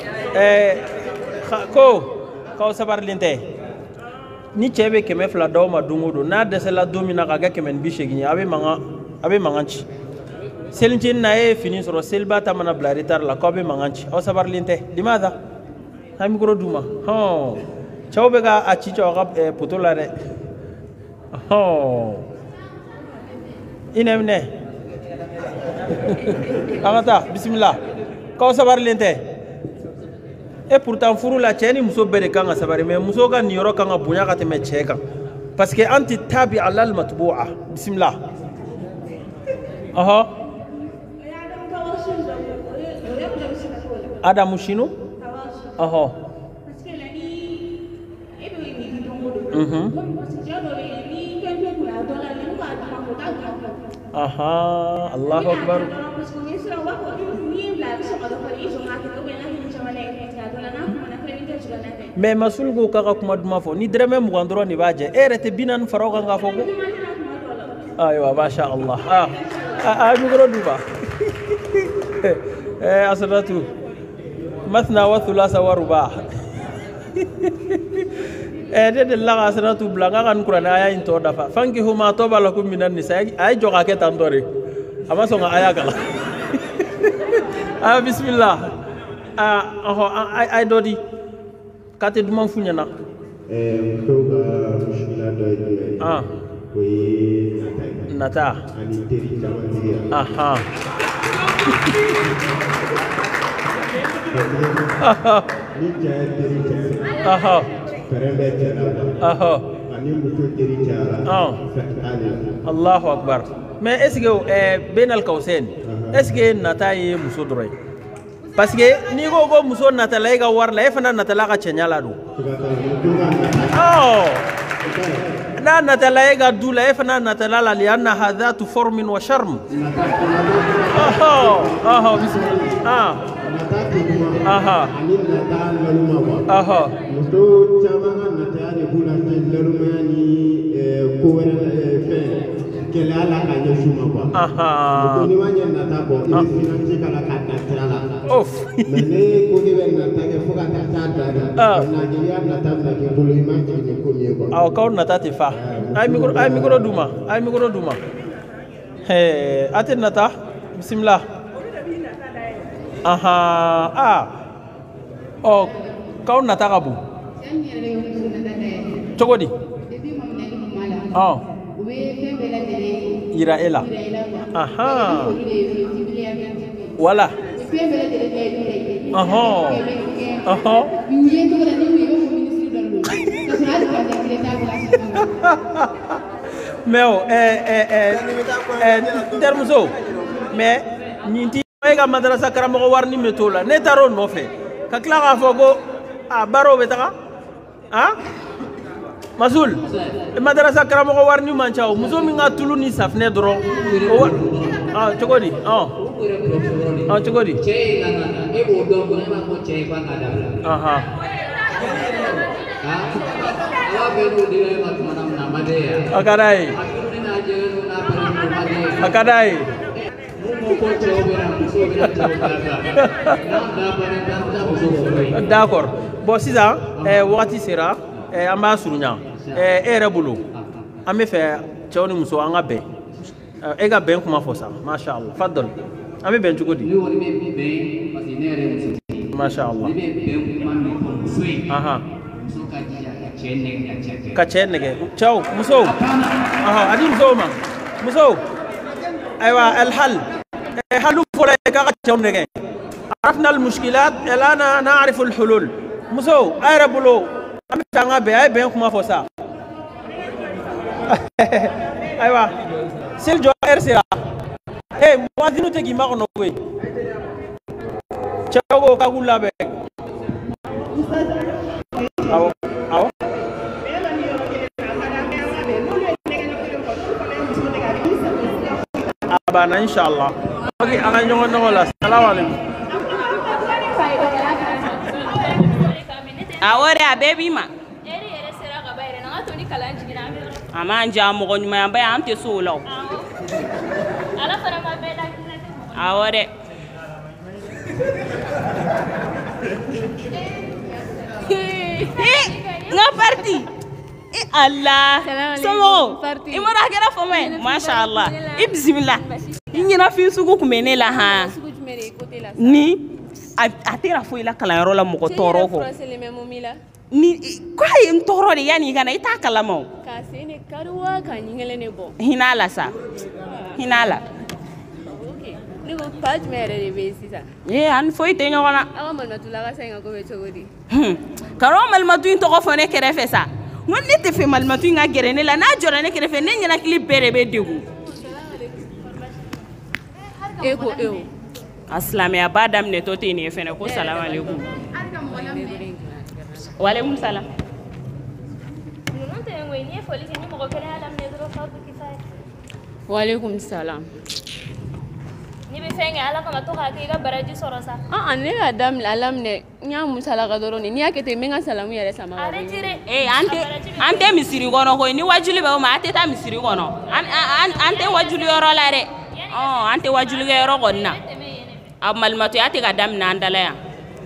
ko k'aw sabarilen tɛ ni cɛ bɛ 200 d'aw ma don o don n'a dɛsɛla don min na k'a kɛ 180 ye a bɛ mankan ci selicinin na ye fini sɔrɔ seliba ta mana bila retard la k'aw bɛ mankan ci aw sabarilen tɛ limaza an micro d'u ma cɛw bɛ ka a ci cɛw ka poto la dɛ i nɛ minɛ an ka taa bisimila k'aw sabarilen tɛ et pourtant furu la cɛ ni muso bɛɛ de kan ka sabari mais muso ka niyɔrɔ kan ka bonya ka tɛmɛ cɛ kan parce que an tɛ tabi alal matbu'a bisimila Adamu Shinu Allahu Akbar mais masul go kaka kuma duma fo ni dreme mu gandoro ni baje rete binan faro kan ga fo ko aywa masha Allah mi goro duba asratu mathna wa thulatha wa ruba de la asratu blanga kan qur'an aya into dafa fanki huma toba lakum minan nisa ay joga ke tandore ama so nga aya kala bismillah ay dodi kate duma funya na proga mushkila doy nata Allahu Akbar mais est-ce que Benal Kausen est-ce que nata ye muso droit parce que ni go muso nata la ga war la fana nata la ka chenyala do لا نتلاقى الدولة فنا نتلاقى لأنها ذات فورم وشرم بسم الله kau nata tifa ay micro duma atin nata bismillah kau nata kabu cogodi Iraela wala Meu termuso mais ninti ga madrasa karamo warni metola ne taro no fe ka kla ga fogo baro betaka masul madrasa karamo warni manchao muso mi nga tulu ni safne doro chogodi chogodi Akadai d'accord bon sisan wakati sera an b'a surunya e yɛrɛ bolo an bɛ fɛ cɛw ni muso an ka bɛn e ka bɛn kuma fɔ sa masha Allah fadal an bɛ bɛn cogo di masha Allah ka cɛ nɛgɛ cɛw muso adi muso ma muso ayiwa alhal halu fɔlɔ ye k'a ka cɛw nɛgɛ عرفنا المشكلات الآن نعرف الحلول مسو أي ربلو أم تانغا بي أي بينكم ما فوسا أيوة سيل جو إرسيا hey موازينو تجي ما كنو وي تشاو كاغولا بي awo abana inshallah okay anga nyongo no la assalamu alaikum awore abebi ma amanja mo nyuma yamba ya amte solo ala fara mabela awore nga parti Allah somo imara kera fome masha Allah bismillah inyina fi sugu kumene la ha ni atira fo ila kala yoro la mo toro ko ni ko hay toro de yani kana ita kala mo ka sene karwa ka nyingele ne bo hinala sa hinala ni ko paj mere de besisa an fo ite nyona amal matula ka senga ko be chogodi karo mal matu to ko fone kere fesa non ne te fe mal matu nga gerene la na jora ne kere fe ne nyana clip bere be degu eko aslami abadam ne to te ne fe ne ko salam alaikum wa alaikum salam wa alaikum salam ni be fenge ala kama to ka ke ga baraji sorosa ne adam alam ne nya musala ga doroni ni akete menga salamu yare sama are jire ante misiri gono ko ni wajuli be ma ate ta misiri gono ante wajuli yoro la re ante wajuli yoro gonna amal matu ate ga dam na andala ya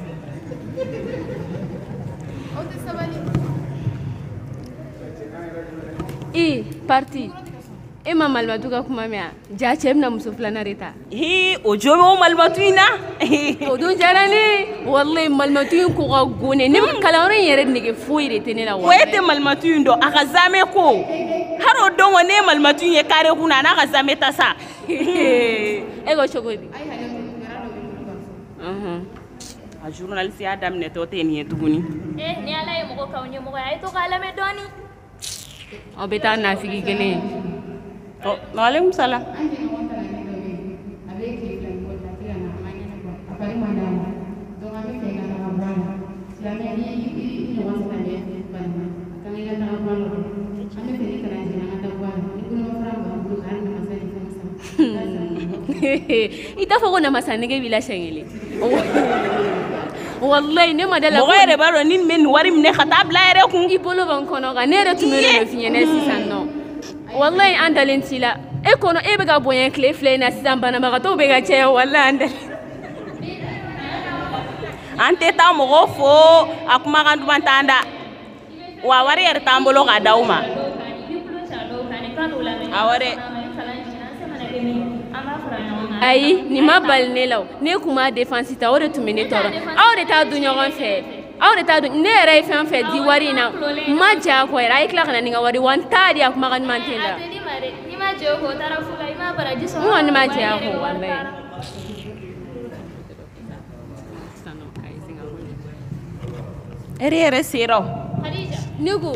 parti ma malmatu ka kuma mea ja chemna musuflana reta ojo mo malmatu ina odun jarani wallahi malmatu ko ga gone ne kala ron yere nige foire tenela wa wete malmatu ndo akazame ko haro dongo ne malmatu ye kare kuna na akazame tasa ego chogodi a journaliste adam ne to teni tuguni ni ala ye mo ka onye mo ay to kala me doni obeta na figi gene waalaikum salam ita fogo na masanege bila shengele wallahi ne madala mo gere baro nin men warim ne khatab la yere kun ibolo ban kono ga ne re tumere no finyene sisan no wallahi andalen tila e kono e bega boyen clé flé na sisan bana maga to bega che wallahi andal ante ta mo gofo akuma gandu bantanda wa wari yer tambolo ga dauma aware ayi ni ma balne law ne kuma défense ta ore tumene toro awre ta dunya gon fe awre ta ne re fe en fait di wari na ma ja ko ra ikla kana ni wari wan ta dia kuma kan mantenda ni ma je ko tarafu la ma baraji so mo ni ma je ko wallahi ere sero Khadija nugo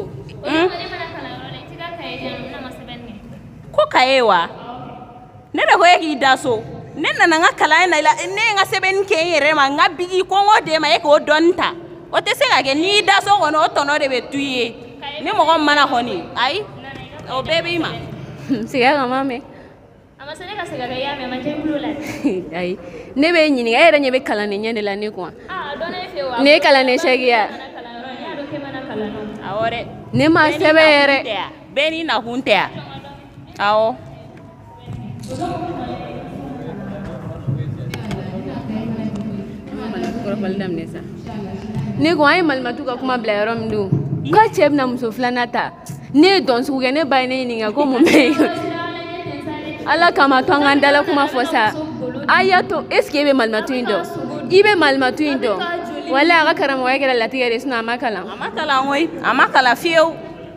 ko kaewa ne da ko yaki daso ne na nga kala na ne nga seben ke yere ma nga bigi ko ngode ma e ko donta o te se ga ke ni daso ko no to no de betuye ne mo ko mana honi ai o baby ma siga ga mame ama se ne ka siga ga ya me ma je blula ai ne be nyini ga yere nyebe kala ne nyende la ne ko do ne fe wa ne kala ne shegia awore ne ma sebere beni na huntea awo ne ko ay malmatu ka kuma bla rom du ka cheb na muso flanata ne don su ge ne bay ne ninga ko mo me ala kama to ngandala kuma fosa ayato eske be malmatu indo ibe malmatu indo wala ga karamo ya gela latigere suna amakala ngoy amakala fieu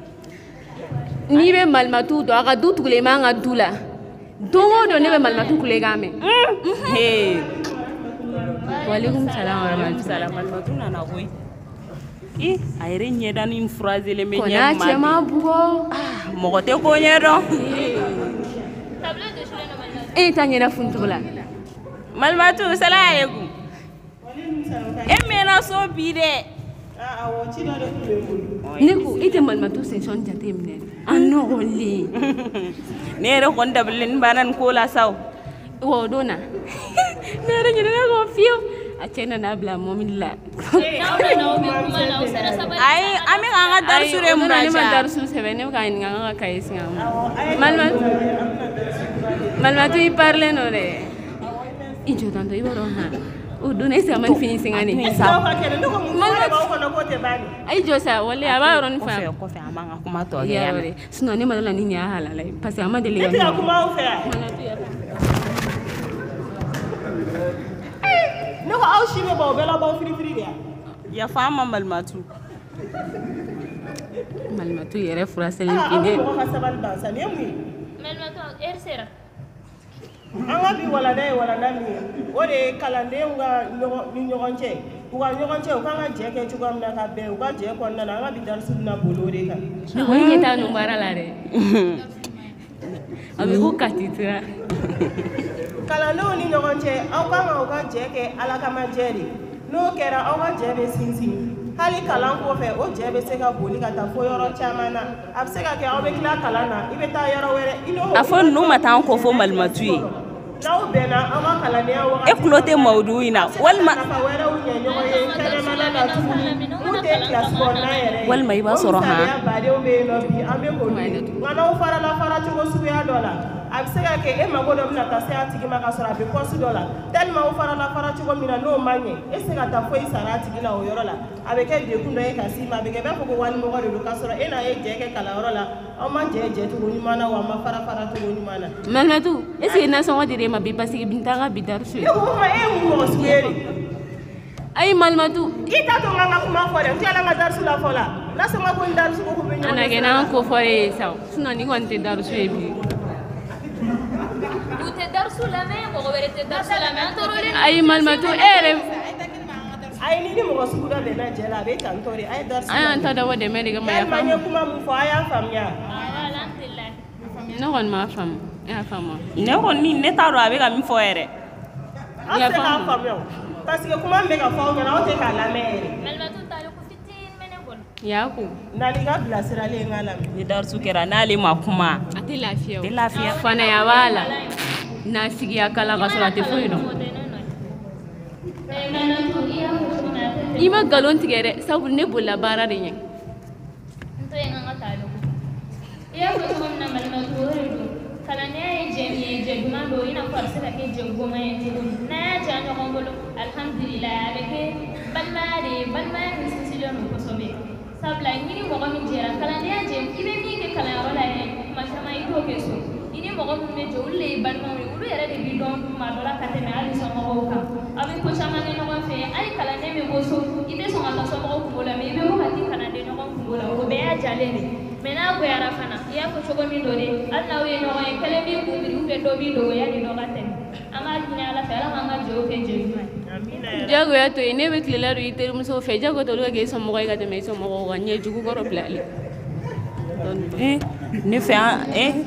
ni be malmatu do aga du tugule manga dula dongo do ne be malmatu kule game he walaikum salam wa rahmatullahi malmatu na boy ayre nyeda ni phrase le me nyama ko na chema bugo mo ko te ko nyedo tableau de chule no malmatu tanyena funtula malmatu salam alaikum emena so bide ne ko ite Malimatu session jateminɛ a nɔgɔlen ne yɛrɛ kɔni dabilen banna nin ko la saw o don na ne yɛrɛ ɲinɛna kɔ fiyewu a cɛ nana bila mɔbili la ayi an bɛ k'an ka darisu de muraja ne ma darisu sɛbɛn ne bɛ k'a ɲininka an ka kaye sigi an ma Malimatu i parilen don dɛ i jɔ tantɔ i b'a dɔn han o don ne sama fini singani ayi jɔ sa wale a b'a yɔrɔ ni fa kɔfɛ an b'an ka kuma tɔ kɛ yan dɛ sinon ne ma dɔn la ni nin y'a halala ye parce que a ma deli ka ne tɛ kuma aw fɛ ne ko aw si bɛ bɔ o bɛɛ la bɔ firifiri de yan yafa an ma Malimatu Malimatu yɛrɛ furasɛlen fini mɔgɔ ka sabali bansa nin ye mun ye Malimatu heure sera an ka bi walanda ye walanda min ye o de ye kalandenw ka ni ɲɔgɔn cɛ u ka ɲɔgɔn cɛ u kan ka jɛ kɛ cogoya min na ka bɛn u ka jɛ kɔnɔna na an ka bi darisu bɛna boli o de kan ne ko ɲɛ t'a nun baara la dɛ a bɛ ko katitira kalandenw ni ɲɔgɔn cɛ aw kan ka u ka jɛ kɛ ala kama jɛ de n'o kɛra aw ka jɛ bɛ sinsin hali kalan kɔfɛ o jɛ bɛ se ka boli ka taa fo yɔrɔ caman na a bɛ se ka kɛ aw bɛ tila kalan na i bɛ taa yɔrɔ wɛrɛ a fɔ ninnu ma taa an kɔ fo Malimatu ye n'aw bɛnna aw ka kalandenya wagati e tulo tɛ Mawudu in na walima nafa wɛrɛw ɲɛ ɲɔgɔn ye kɛnɛmana na tuguni mun tɛ kilasi kɔnɔna yɛrɛ ye walima i b'a sɔrɔ han badenw bɛ yen nɔ bi an bɛ k'olu ye nka n'aw farala faracogo suguya dɔ la a bɛ se ka kɛ e mago dɔ bɛna taa se a tigi ma ka sɔrɔ a bɛ pɔsi dɔ la tellement aw farala faracogo min na n'o ma ɲɛ e se ka taa foyi sara a tigi la o yɔrɔ la a bɛ kɛ dekun dɔ ye ka s'i ma a bɛ kɛ i b'a fɔ ko walimɔgɔ de don k'a sɔrɔ e n'a ye jɛ kɛ kalanyɔrɔ la aw ma jɛ cogo ɲuman na wa a ma fara cogo ɲuman na Malimatu est-ce que nasɔngɔ dir'e ma bi parce que bi n t'an ka bi darisu ye e ko e ye mun mɔgɔ sugu ye de ayi Malimatu i t'a to n ka kuma fɔ dɛ n tilala n ka darisu la fɔ la nasɔngɔ ko n darisu ko bɛ ɲɔgɔn ana kɛ n'an ko fɔ ye sa sinon ni kɔni tɛ darisu ye bi u tɛ darisu lamɛn mɔgɔ wɛrɛ tɛ darisu lamɛn an tɔɔrɔlen ayi Malimatu e yɛrɛ ayi ni mɔgɔ sugu dɔ bɛnna jɛ la a bɛ tantɔ de a ye darisu an y'an ta dabɔ dɛmɛ de kama yafa n ye kuma min fɔ a y'a faamuya ne kɔni m'a faamu e y'a faamu ne kɔni ne t'a dɔn a bɛ ka min fɔ yɛrɛ an tɛ k'a faamuya parce que kuma min bɛ ka fɔ aw ɲɛna aw tɛ k'a lamɛn yɛrɛ Malimatu tali ko fitinin bɛ ne bolo y'a ko nali ka bilasiralen n k'a lamɛn ni darisu kɛra n'ale ma kuma a tɛ lafiya o tɛ lafiya fanaya b'a la n'a sigiya kala ka sɔrɔ a tɛ foyi dɔn i ma nkalon tigɛ dɛ sabu ne bolila baara de ɲɛ n to yen an ka taa lɔgɔ i y'a fɔ cogo min na Malimatu o de don kalandenya ye jɛ min ye jɛ duman don i n'a fɔ a bɛ se ka kɛ jɛ goman ye cogo min n'a y'a diya ɲɔgɔn bolo alhamdulila a bɛ kɛ balimaya de ye balimaya min sinsinlen don kosɛbɛ sabula i ni mɔgɔ min jɛra kalandenya jɛ i bɛ min kɛ kalanyɔrɔ la yɛrɛ kuma caman i t'o kɛ so i ni mɔgɔ min bɛ jɛ olu de ye balimaw ye olu yɛrɛ de b'i dɔn tuma dɔ la ka tɛmɛ hali somɔgɔw kan aw bɛ ko caman kɛ ɲɔgɔn fɛ hali kalanden bɛ bɔ so i tɛ sɔn ka taa somɔgɔw kungo la mais i bɛ bɔ ka t'i kalanden ɲɔgɔn kungo la o bɛɛ y'a jalen de mais n'a goyara fana i y'a fɔ cogo min dɔ de hali n'aw ye ɲɔgɔn ye kelen b'i kun biri ou bien dɔ b'i dogo yanni dɔ ka tɛmɛ an b'a ɲini ala fɛ ala k'an ka jɛw kɛ jɛ ɲuman ye jagoya to yen ne bɛ tilela don i terimuso fɛ jago to olu ka kɛ i somɔgɔ ye ka tɛmɛ i somɔgɔw kan ɲɛ jugu kɔrɔ bilali ne fɛ an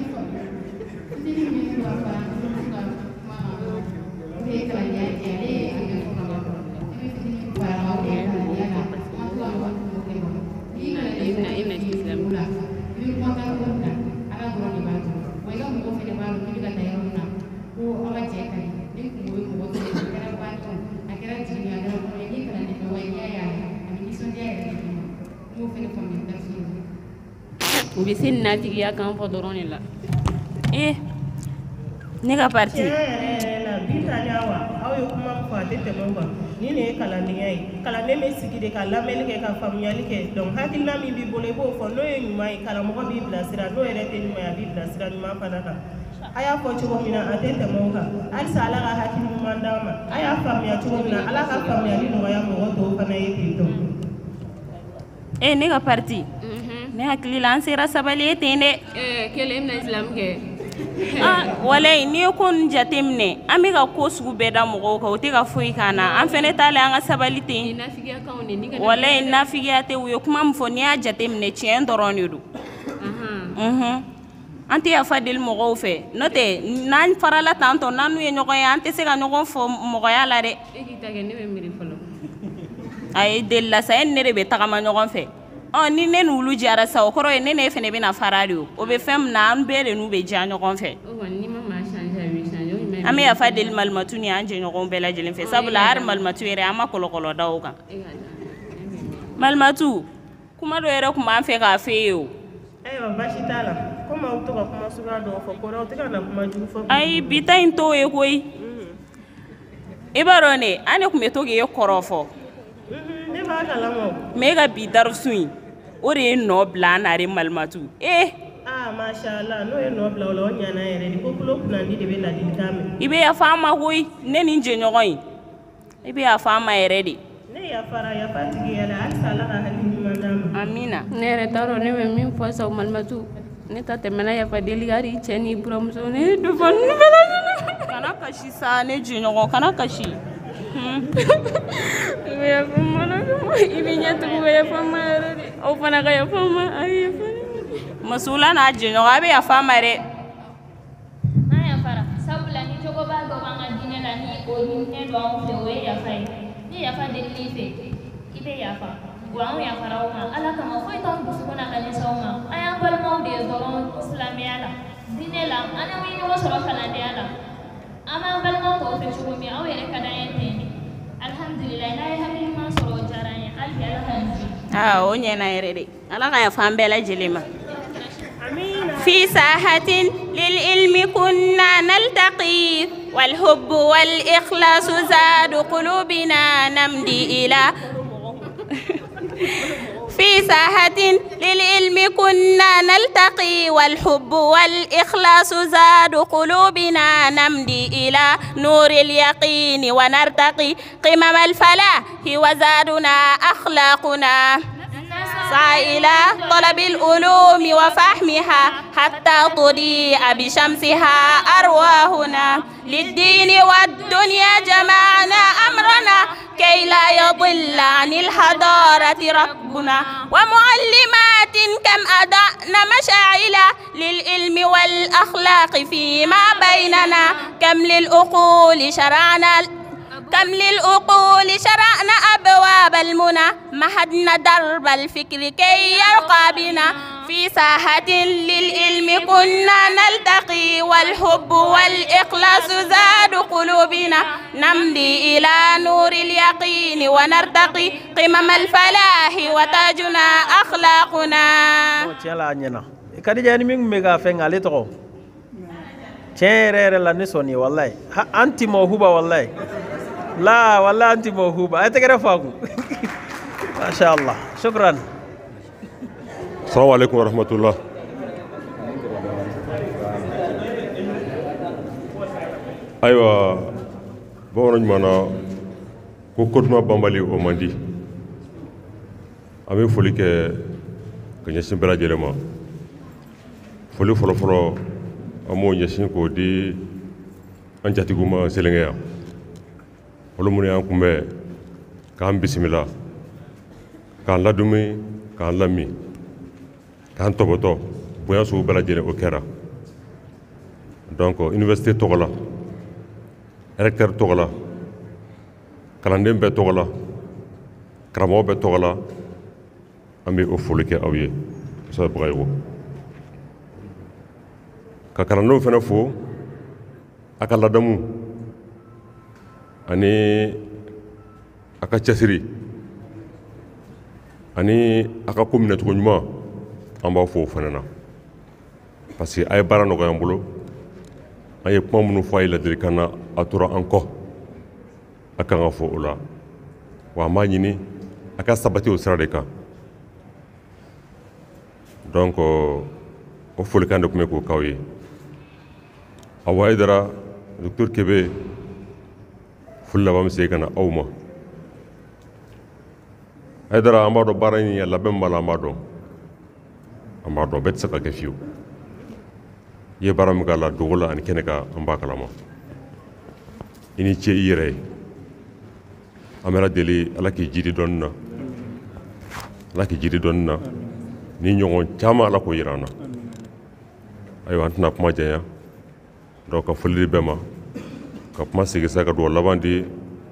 u bɛ se nin natigiya kan fɔ dɔrɔn de la ne ka parti bi tanya wa aw ye kuma fɔ a tɛ tɛmɛ o kan ni nin ye kalandenya ye kalanden bɛ sigi de ka lamɛnni kɛ ka faamuyali kɛ donc hakilina min b'i bolo i b'o fɔ n'o ye ɲuman ye karamɔgɔ b'i bilasira n'o yɛrɛ tɛ ɲuman ye a b'i bilasira ɲuman fana kan a y'a fɔ cogo min na a tɛ tɛmɛ o kan halisa ala ka hakili ɲuman d'an ma a y'a faamuya cogo min na ala ka faamuyali nɔgɔya mɔgɔ tɔw fana ye ten tɔ ne ka parti ne hakili la an sera sabali ye ten dɛ kelen bɛna isilamu kɛ walayi n'i ye ko ninnu jateminɛ an bɛ ka ko sugu bɛɛ da mɔgɔw kan o tɛ ka foyi k'an na an fɛnɛ t'a la an ka sabali ten walayi nafigiya tɛ u ye kuma min fɔ n'i y'a jateminɛ tiɲɛ dɔrɔn de don an tɛ yafa deli mɔgɔw fɛ n'o tɛ n'an farala tan tɔ n'an n'u ye ɲɔgɔn ye an tɛ se ka ɲɔgɔn fɔ mɔgɔya la dɛ e k'i ta kɛ ne bɛ miiri fɔlɔ ay della sa en nere be tagama ɲɔgɔn fɛ ni ne n'ulu jara sa o kɔrɔ ye ne ne fɛnɛ bɛna fara de o bɛ fɛn na an bɛɛ de n'u bɛ ja ɲɔgɔn fɛ an bɛ yafa deli malimatu ni an jɛɲɔgɔnw bɛɛ lajɛlen fɛ sabula hari malimatu yɛrɛ an ma kɔlɔkɔlɔ da o kan malimatu kuma dɔ yɛrɛ tun b'an fɛ k'a fɛ ye o ayiwa baasi t'a la komi aw to ka kuma suguya dɔw fɔ kɔrɔ aw tɛ ka na kuma jugu fɔ ayi bi ta in t'o ye koyi i b'a dɔn ne an ne tun bɛ to k'e kɔrɔ fɔ ne b'a kalama mais e ka bi darusu in o de ye nɔ bila an nare malimatu mashallah n'o ye nɔ bila o la o ɲana yɛrɛ de ko kulo kunnandi de bɛ ladilikan mɛn i bɛ yafa an ma koyi ne ni n jɛɲɔgɔn in i bɛ yafa an ma yɛrɛ de ne yafara yafa tigi yɛlɛ halisa ala ka hakili ɲuman d'a ma amina ne yɛrɛ t'a dɔn ne bɛ min fɔ sa malimatu ne ta tɛmɛna yafa deli hali cɛ ni buramuso ne du fɔ ninnu bɛɛ lajɛlen kana kasi sa ne jɛɲɔgɔn kana kasi i bɛ yafa n ma i bɛ ɲɛtugu bɛ yafa n ma yɛrɛ de aw fana ka yafa n ma a ye yafa masula n'a jɛɲɔgɔn a bɛ yafa n ma dɛ an yafara sabula ni cogoba dɔ b'an ka diinɛ la ni o ɲininen don anw fɛ o ye yafa ye ni yafa delili fɛ i bɛ yafa wa anw yafara aw ma ala kama foyi t'anw dusukun na ka ɲɛsin aw ma an y'an balimaw de ye dɔrɔn silamɛya la diinɛ la an n'aw ye ɲɔgɔn sɔrɔ kalandenya la an b'an balimaw tɔw fɛ cogo min aw yɛrɛ ka d'an ye ten de alhamdulilayi n'a ye hakili ɲuman sɔrɔ o diyara an ye hali bi ala ka nin di o ɲɛna yɛrɛ de ala ka yafa an bɛɛ lajɛlen ma في ساحة للعلم كنا نلتقي والحب والإخلاص زاد قلوبنا نمضي إلى في ساحة للعلم كنا نلتقي والحب والإخلاص زاد قلوبنا نمضي إلى نور اليقين ونرتقي قمم الفلاح وزادنا أخلاقنا إلى طلب العلوم وفهمها حتى تضيء بشمسها أرواحنا للدين والدنيا جمعنا أمرنا كي لا يضل عن الحضارة ربنا ومعلمات كم أضعنا مشاعل للعلم والأخلاق فيما بيننا كم للعقول شرعنا أبواب المنى مهدنا درب الفكر كي يرقى بنا في ساحة للعلم كنا نلتقي والحب والإخلاص زاد قلوبنا نمضي إلى نور اليقين ونرتقي قمم الفلاح وتاجنا أخلاقنا kadi jani min mega fen ale to chere la nisoni wallahi anti mawhuba wallahi لا والله أنت موهوبة أتكلم فاكم ما شاء الله شكرا السلام عليكم ورحمة الله أيوة بورن مانا كوكوتما بامبالي أوماندي أمي فولي كنيسين بلا جرما فولي فلو أمو نيسين كودي أنجاتي كوما سيلينغيا olu mun y'an kunbɛ k'an bisimila k'an ladumi k'an lami k'an tɔbɔtɔ bonya sugu bɛɛ lajɛlen o kɛra donc université tɔgɔ la recteur tɔgɔ la kalanden bɛɛ tɔgɔ la karamɔgɔ bɛɛ tɔgɔ la an bɛ o foli kɛ aw ye Musa Bagayogo ka kalandenw fana fo a ka ladamu ani a ka cɛsiri ani a ka ko minɛcogo ɲuman an b'aw fo o fana na parce que a ye baara nɔgɔya an bolo an ye kuma minnu fɔ a ye ladilikan na a tora an kɔ a kan ka fɔ o la wa an b'a ɲini a ka sabati o sira de kan donc o folikan de tun bɛ k'o k'aw ye Awa Aidara docteur Kebe foli laban bɛ se ka na aw ma Aidara an b'a dɔn baara in labɛn b'a la an b'a dɔn bɛɛ tɛ se ka kɛ fiyewu i ye baara min k'a la dogo la ani kɛnɛ kan an b'a kalama i ni ce i yɛrɛ ye an bɛ deli Ala k'i jidi dɔɔni na ni ɲɔgɔn caman Ala k'o yira an na ayiwa an tɛna kuma janya donc ka foli di bɛɛ ma ka kuma sigi sa ka dugawu laban di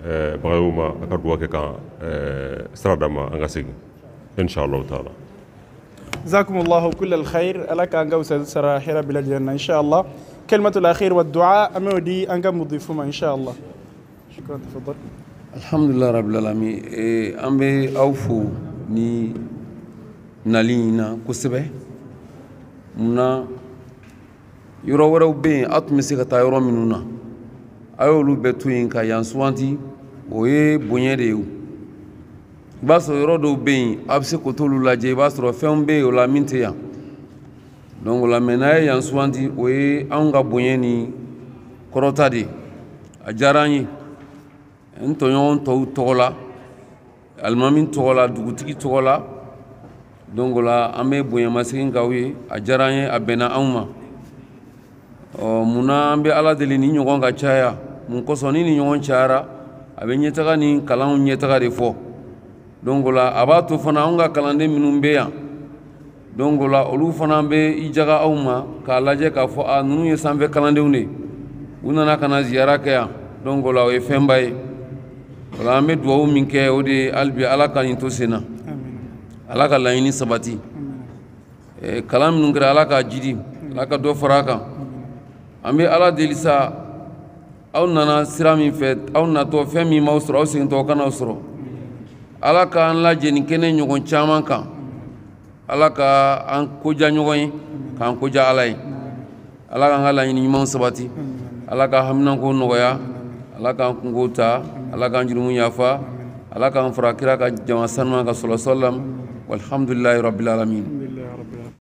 bagayuma aka duwa ke kan sira dama an ka segin inshallah taala. جزاكم الله كل الخير لك أنك سرا حرا بلا الجنة إن شاء الله. كلمة الأخير والدعاء أمودي أنك مضيفهما إن شاء الله. شكرا تفضل. الحمد لله رب العالمين. أمبي أوفو ni nalina kosɛbɛ munna yɔrɔ wɛrɛw bɛ yen a tun bɛ se ka taa yɔrɔ minnu na a y'olu bɛɛ to yen ka yan suganti o ye bonya de ye i b'a sɔrɔ yɔrɔ dɔw bɛ yen a bɛ se k'o t'olu lajɛ i b'a sɔrɔ fɛnw bɛ yen o la min tɛ yan donc o la mɛ n'a ye yan suganti o ye anw ka bonya ni kɔrɔta de ye a diyara an ye n tɔɲɔgɔn tɔw tɔgɔ la alimami tɔgɔ la dugutigi tɔgɔ la donc o la an bɛ bonyamasegin k'aw ye a diyara an ye a bɛnna anw ma munna an bɛ ala deli ni ɲɔgɔn ka caya mun kosɔn ni ni ɲɔgɔn cayara a bɛ ɲɛtaga ni kalanw ɲɛtaga de fɔ donc o la a b'a to fana anw ka kalanden minnu bɛ yan donc o la olu fana bɛ i jaga aw ma k'a lajɛ k'a fɔ a ninnu ye sanfɛ kalandenw de u nana ka na ziyara kɛ yan donc o la o ye fɛnba ye o la an bɛ duwawu min kɛ o de ye hali bi ala ka nin to sen na ala ka laɲini sabati kalan minnu kɛra ala ka jidi ala ka dɔ fara a kan an bɛ ala deli sa aw nana sira min fɛ aw natɔ fɛn min m'aw sɔrɔ aw segintɔ kana aw sɔrɔ ala ka an lajɛ nin kɛnɛ ɲɔgɔn caman kan ala ka an koja ɲɔgɔn ye k'an koja ala ye ala k'an ka laɲini ɲumanw sabati ala ka haminako nɔgɔya ala k'an kungo ta ala k'an jurumu yafa ala k'an fara kira ka jama sanuya ka sɔlɔ sɔlam walhamdulilahi rabbil alamin.